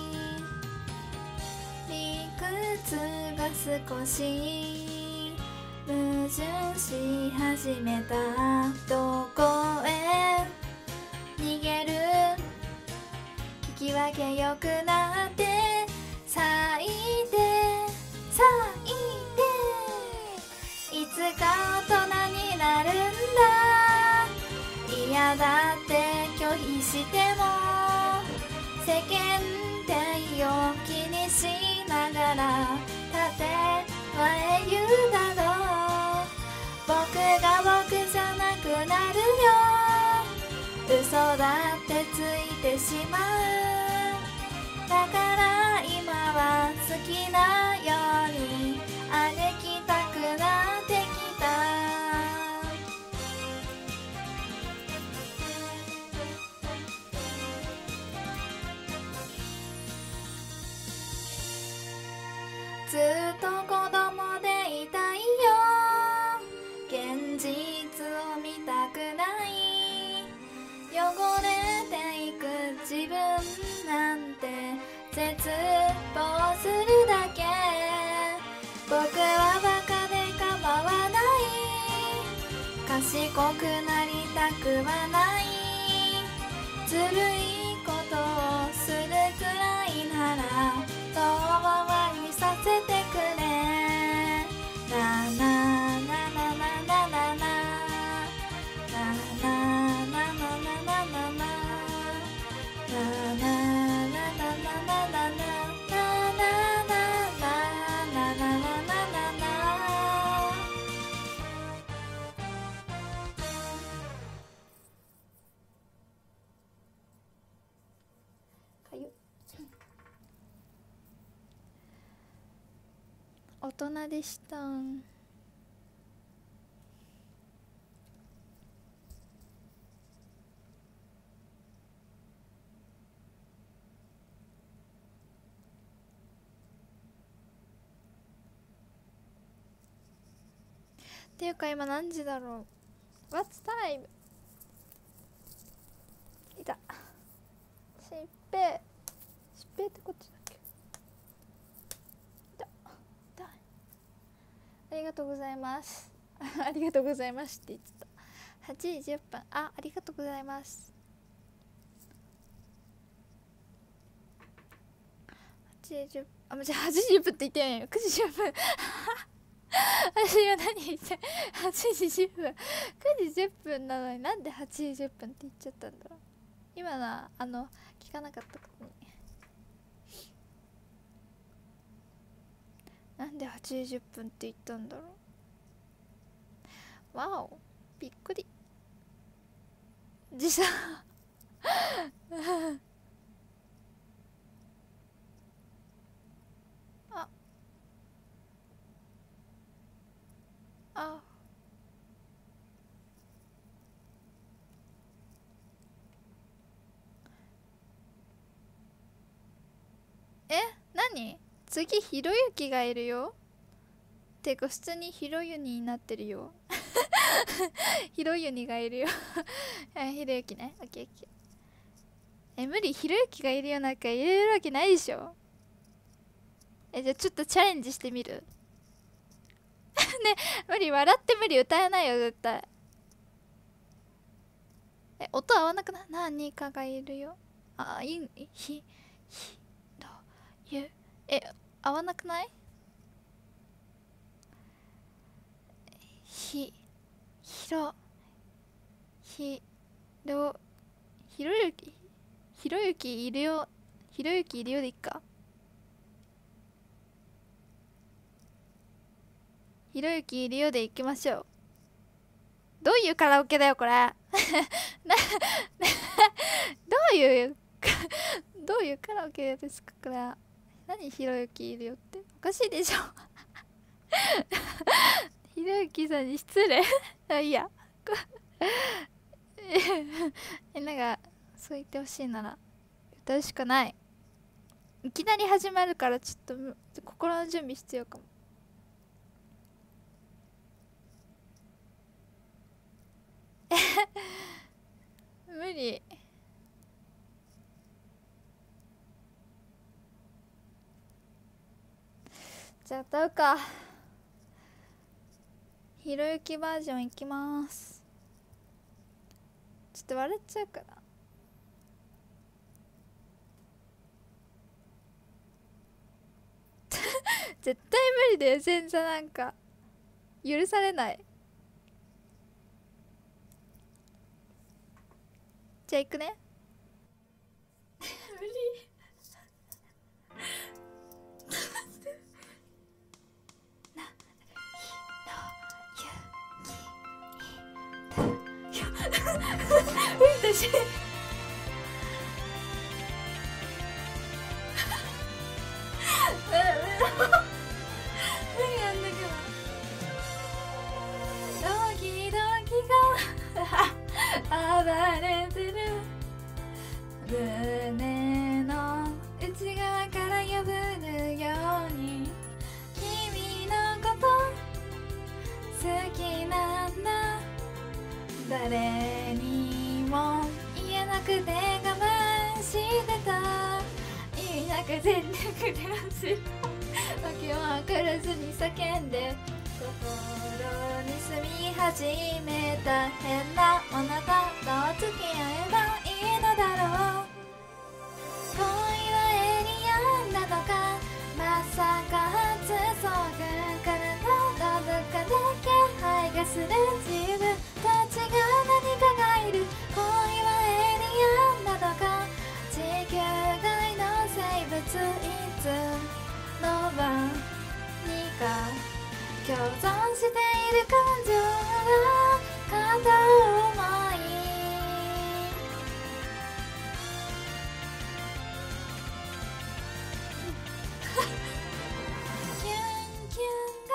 理屈が少し矛盾し始めた。どこへ逃げる？聞き分けよくなって最低最低しても世間体を気にしながら立て前言うだろう。僕が僕じゃなくなるよ。嘘だってついてしまう。だから今は好きなように歩きたくなってきた。ずっと子供でいたいよ。現実を見たくない。汚れていく自分なんて絶望するだけ。僕はバカで構わない。賢くなりたくはない。ずるいことをするくらいなら遠回りさせてくれ。ななななななななな大人でした。っていうか今何時だろう。 What's time? いた。しっぺいしっぺいってこっちだっけ。いたいた。ありがとうございますありがとうございますって言ってた。はちじじゅっぷん。あ、ありがとうございます。はちじじゅっぷん、あ、間違え、はちじじゅっぷんって言ってないよ。くじじゅっぷん私は何言って、はちじじゅっぷん、くじじゅっぷんなのになんではちじじゅっぷんって言っちゃったんだろう。今のはあの聞かなかったことに。なんではちじじゅっぷんって言ったんだろう。わお、びっくり。時差ああ、え、何？次ひろゆきがいるよ。てか普通にひろゆになってるよひろゆにがいるよひろゆきね。オッケーオッケー。え、無理。ひろゆきがいるよなんか入れるわけないでしょ。え、じゃあちょっとチャレンジしてみるね、無理。笑って無理。歌えないよ絶対。え、音合わなくない？何かがいるよ。あ、いひひろゆ、え、合わなくない？ひひろひろひろゆきひろゆきいるよ。ひろゆきいるよでいっか。ひろゆきいるよでいきましょう。どういうカラオケだよこれなどういうどういうカラオケですかこれ。何ひろゆきいるよっておかしいでしょひろゆきさんに失礼あ、いいやえ、なんかそう言ってほしいなら歌うしかない。いきなり始まるからちょっと心の準備必要かも無理。じゃあ歌うか。ひろゆきバージョンいきます。ちょっと笑っちゃうから絶対無理だよ。全然なんか許されない。じゃあいくね。 私ドキドキが暴れてる胸の内側から呼ぶように君のこと好きなんだ誰にも言えなくて我慢してた言いなく全力で走る訳も分からずに叫んで心に住み始めた変なものとどう付き合えばいいのだろう恋はエイリアンなのかまさか初遭遇からのどこかで気配がする自分たちが何かがいる恋はエイリアンなのか地球外の生物いつの間にか共存している感情は片思いキュンキ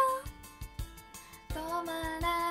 ュンが止まら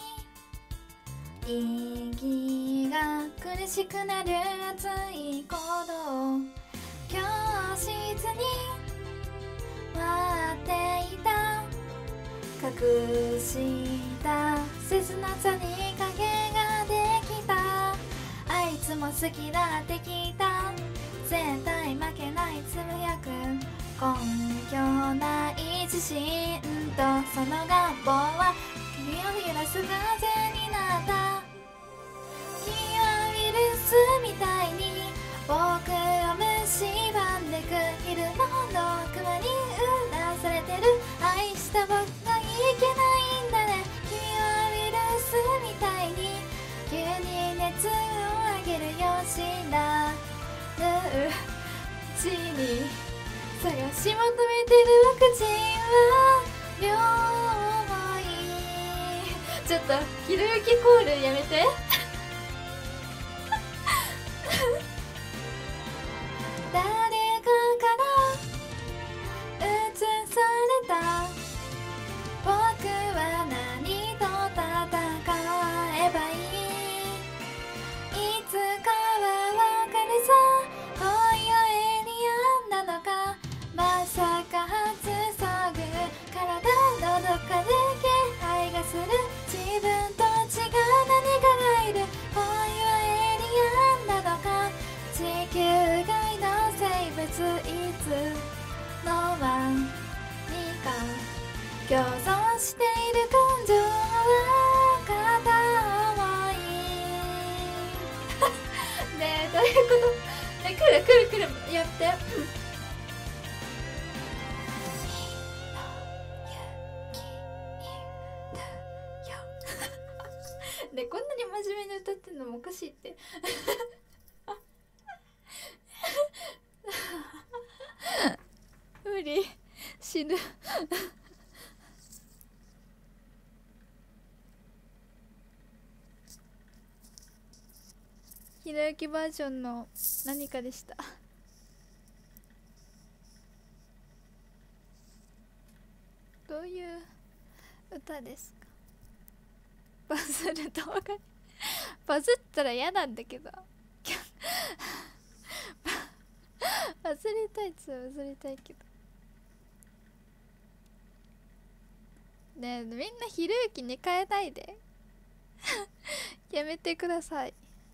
ない息が苦しくなる熱い鼓動教室に待っていた隠した切なさに影ができたあいつも好きだって聞いた絶対負けないつぶやく根拠ない自信とその願望は君を揺らす風になった君はウイルスみたいに僕を蝕んでく昼のどこまにうなされてる愛した僕がいけないんだね君はウイルスみたいに急に熱を上げるようしなるうちに探し求めてるワクチンは両思いちょっとひろゆきコールやめて誰かから映された僕は何と戦えばいいいつかは分かるさ恋はエイリアンなのかまさか初遭遇体のどっかで気配がする自分と違う何かがいる恋はエイリアンなのか地球外の生物いつの間にか共存している感情は片思いねえどういうことね来る来る来るやってねこんなに真面目に歌ってんのもおかしいって無理死ぬひろゆきバージョンの何かでしたどういう歌ですかバズる動画バズったら嫌なんだけどバズりたいっつうバズりたいけどねえみんなひろゆきに変えないでやめてください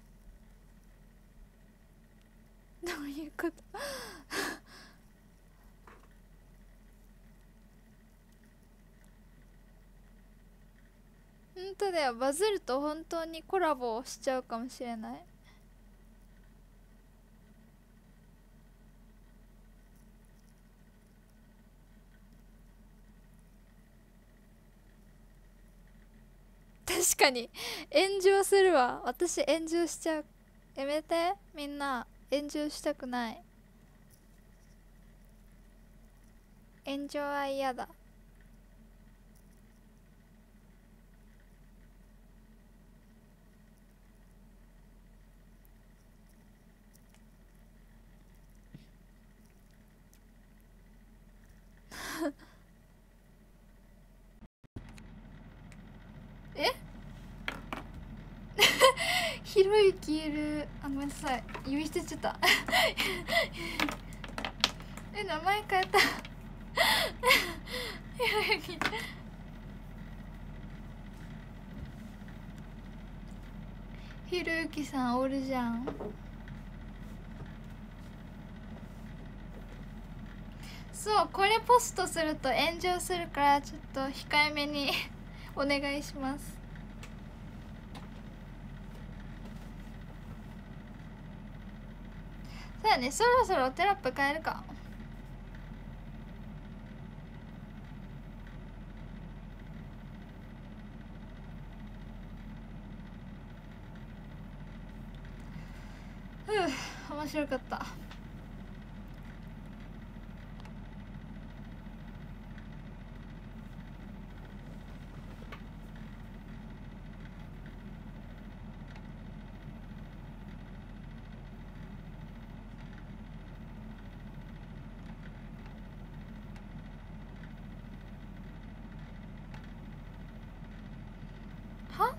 どういうこと本当だよバズると本当にコラボしちゃうかもしれない確かに炎上するわ私炎上しちゃうやめてみんな炎上したくない炎上は嫌だ。えひろゆきいる。あ、ごめんなさい、呼び捨てちゃったえ、名前変えたひろゆきひろゆきさんおるじゃん。そう、これポストすると炎上するから、ちょっと控えめにお願いします。そうやね、そろそろテロップ変えるか。ふう、面白かった。は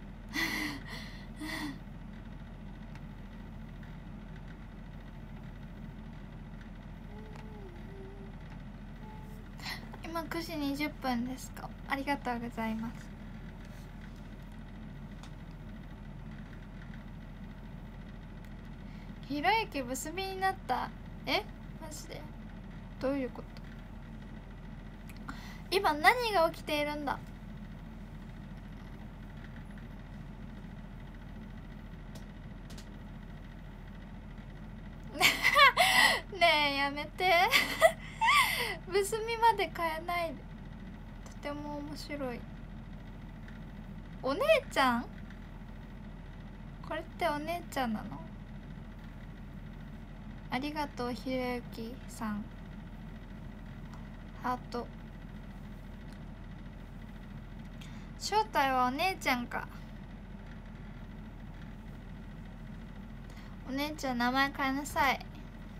今くじにじゅっぷんですか。ありがとうございます。ひろゆきブスビになった。え、マジでどういうこと。今何が起きているんだ。ねえやめてブスミまで変えないで。とても面白い。お姉ちゃん、これってお姉ちゃんなの。ありがとうひろゆきさん、ハート。正体はお姉ちゃんか。お姉ちゃん名前変えなさい。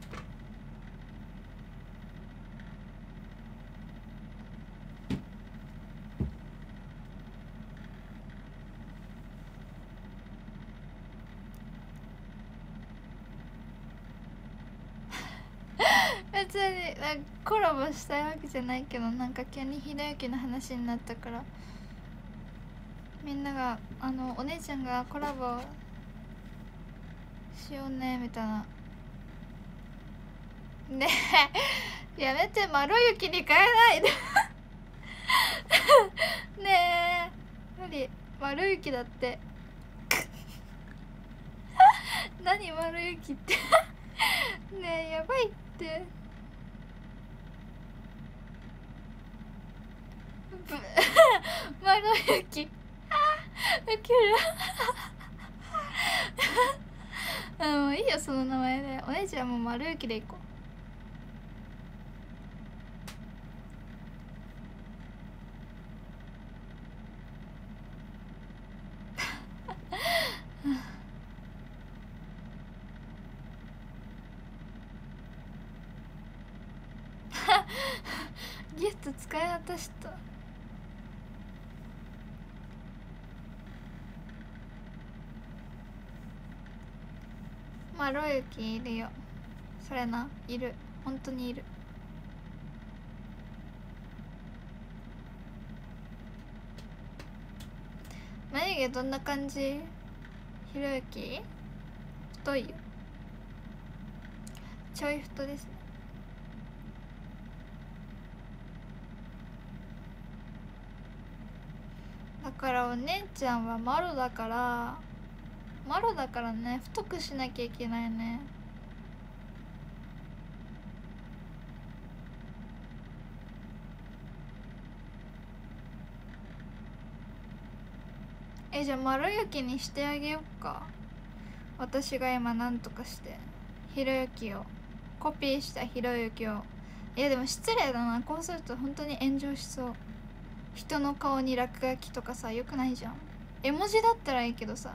別にコラボしたいわけじゃないけど、なんか急にひろゆきの話になったから、みんながあのお姉ちゃんがコラボしようねみたいな。ねえやめて、まろゆきに変えないでねえ、無理、まろゆきだって何まろゆきってねえやばいって。まろゆきウケるあのいいよその名前で。お姉ちゃんもまろゆきでいこうギフト使い果たした。まろゆきいるよ。それな、いる、本当にいる。眉毛どんな感じ。ひろゆき太いよ、ちょい太ですね。だからお姉ちゃんはマロだから、マロだからね、太くしなきゃいけないね。え、じゃあまろゆきにしてあげよっか。私が今なんとかしてひろゆきをコピーしたひろゆきをいやでも失礼だな、こうすると本当に炎上しそう。人の顔に落書きとかさ、よくないじゃん。絵文字だったらいいけどさ。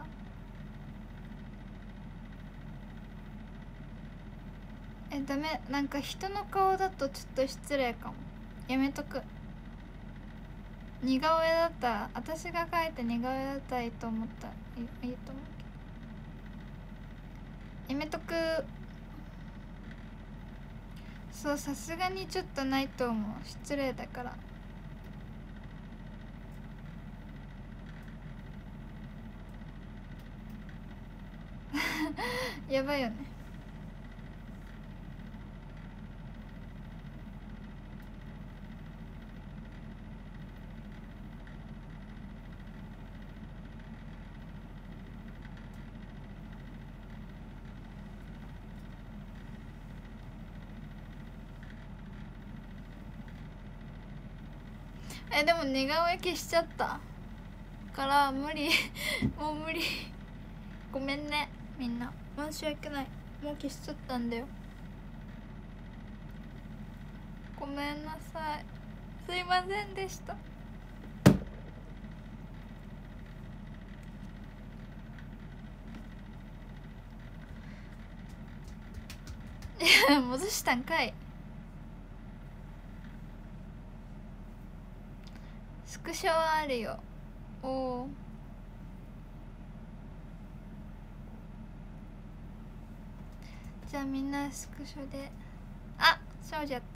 え、ダメ、なんか人の顔だとちょっと失礼かも。やめとく。似顔絵だったら、私が描いた似顔絵だったらいいと思ったらいい、いいと思うけど、やめとく。そう、さすがにちょっとないと思う、失礼だからやばいよね。え、でも似顔絵消しちゃったから無理もう無理ごめんね、みんな申し訳ない。もう消しちゃったんだよ、ごめんなさい、すいませんでした。いや戻したんかい。スクショはあるよ。おお、じゃあみんなスクショで。あ、そうじゃった。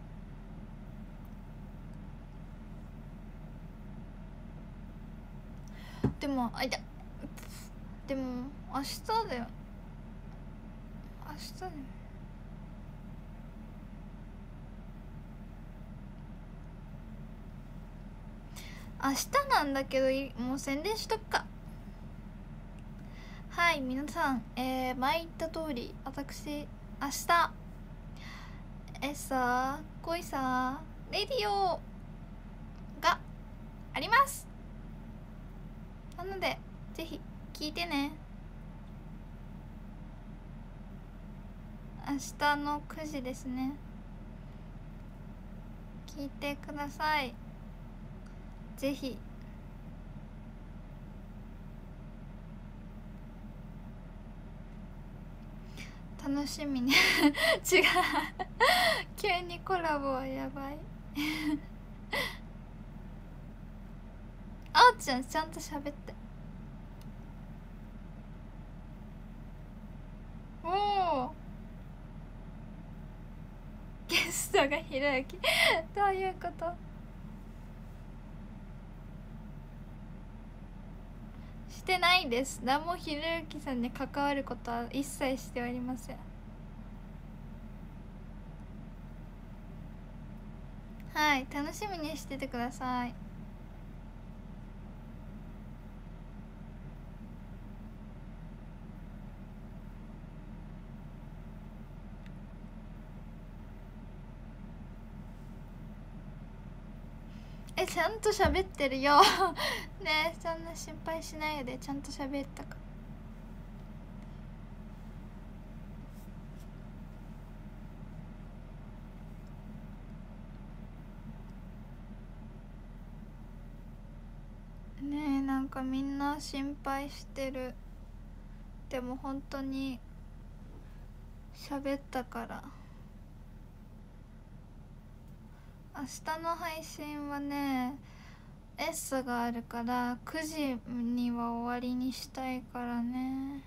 でもあいやでも明日だよ、明日だよ。明日なんだけど、もう宣伝しとくか。はい、皆さん、えー、前言った通り、私明日えさ恋さレディオがあります。なのでぜひ聞いてね。明日のくじですね、聞いてください、ぜひ。楽しみね違う急にコラボはやばいあおちゃんちゃんと喋って。おお、ゲストがひろゆきどういうこと。してないです。何もひろゆきさんに関わることは一切しておりません。はい、楽しみにしててください。え、ちゃんと喋ってるよねえ、そんな心配しないで、ちゃんと喋ったか。ねえ、なんかみんな心配してる。でも本当に喋ったから。明日の配信はねエッサがあるからくじには終わりにしたいからね。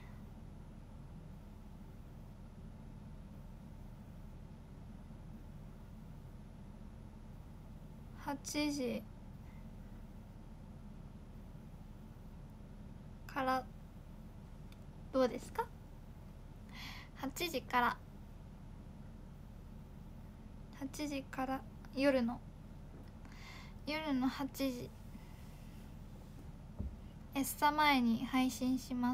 はちじからどうですか。はちじからはちじから夜の夜のはちじエッサ前に配信します。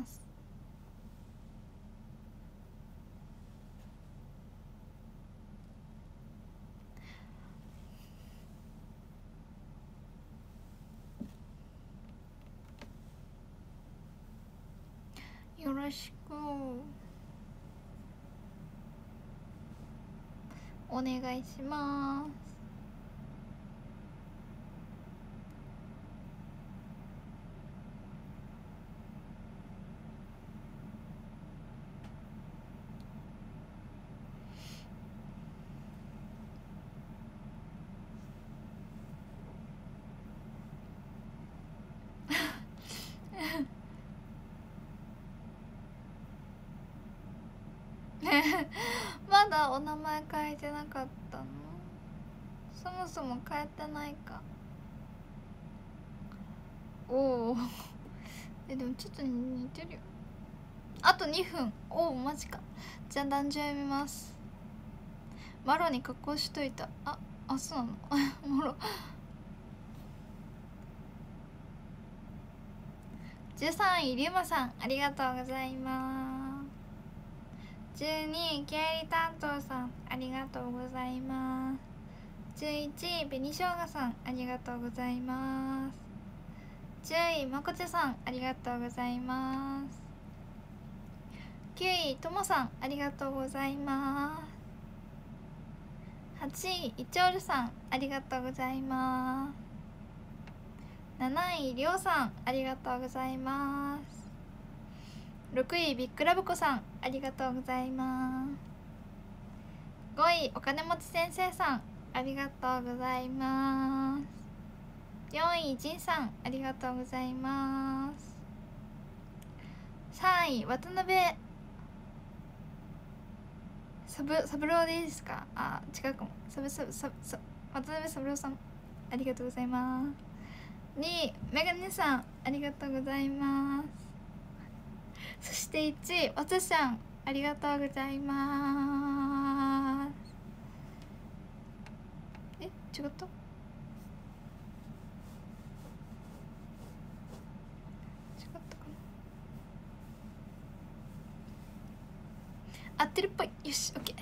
よろしく。 お願いします。まだお名前変えてなかったの？そもそも変えてないか。おおえでもちょっと似てるよ。あとにふん。おおマジか。じゃあ男女読みます。マロに加工しといた。ああそうなのマロじゅうさんいりゅうまさんありがとうございます。じゅうにい経理担当さんありがとうございます。じゅういちい紅しょうがさんありがとうございます。じゅういまこちゃさんありがとうございます。きゅういともさんありがとうございます。はちいいちょうるさんありがとうございます。なないりょうさんありがとうございます。ろくいビッグラブコさんありがとうございます。ごいお金持ち先生さんありがとうございます。よんいジンさんありがとうございます。さんい渡辺サブサブローでいいですか？あ違うかも。サブサブサブサ渡辺サブローさんありがとうございます。にいメガネさんありがとうございます。そしていちいおつしゃんありがとうございます。え違った違ったかな。合ってるっぽい。よしオッケ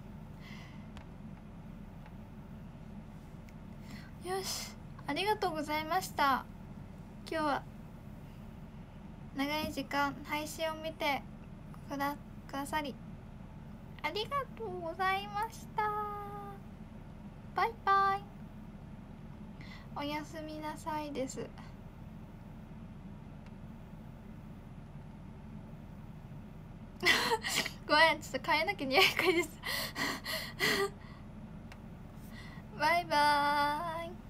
ー。よしありがとうございました。今日は長い時間配信を見てくだくださりありがとうございました。バイバイ。おやすみなさいです。ごめんちょっと変えなきゃ似合いかいですバイバーイ。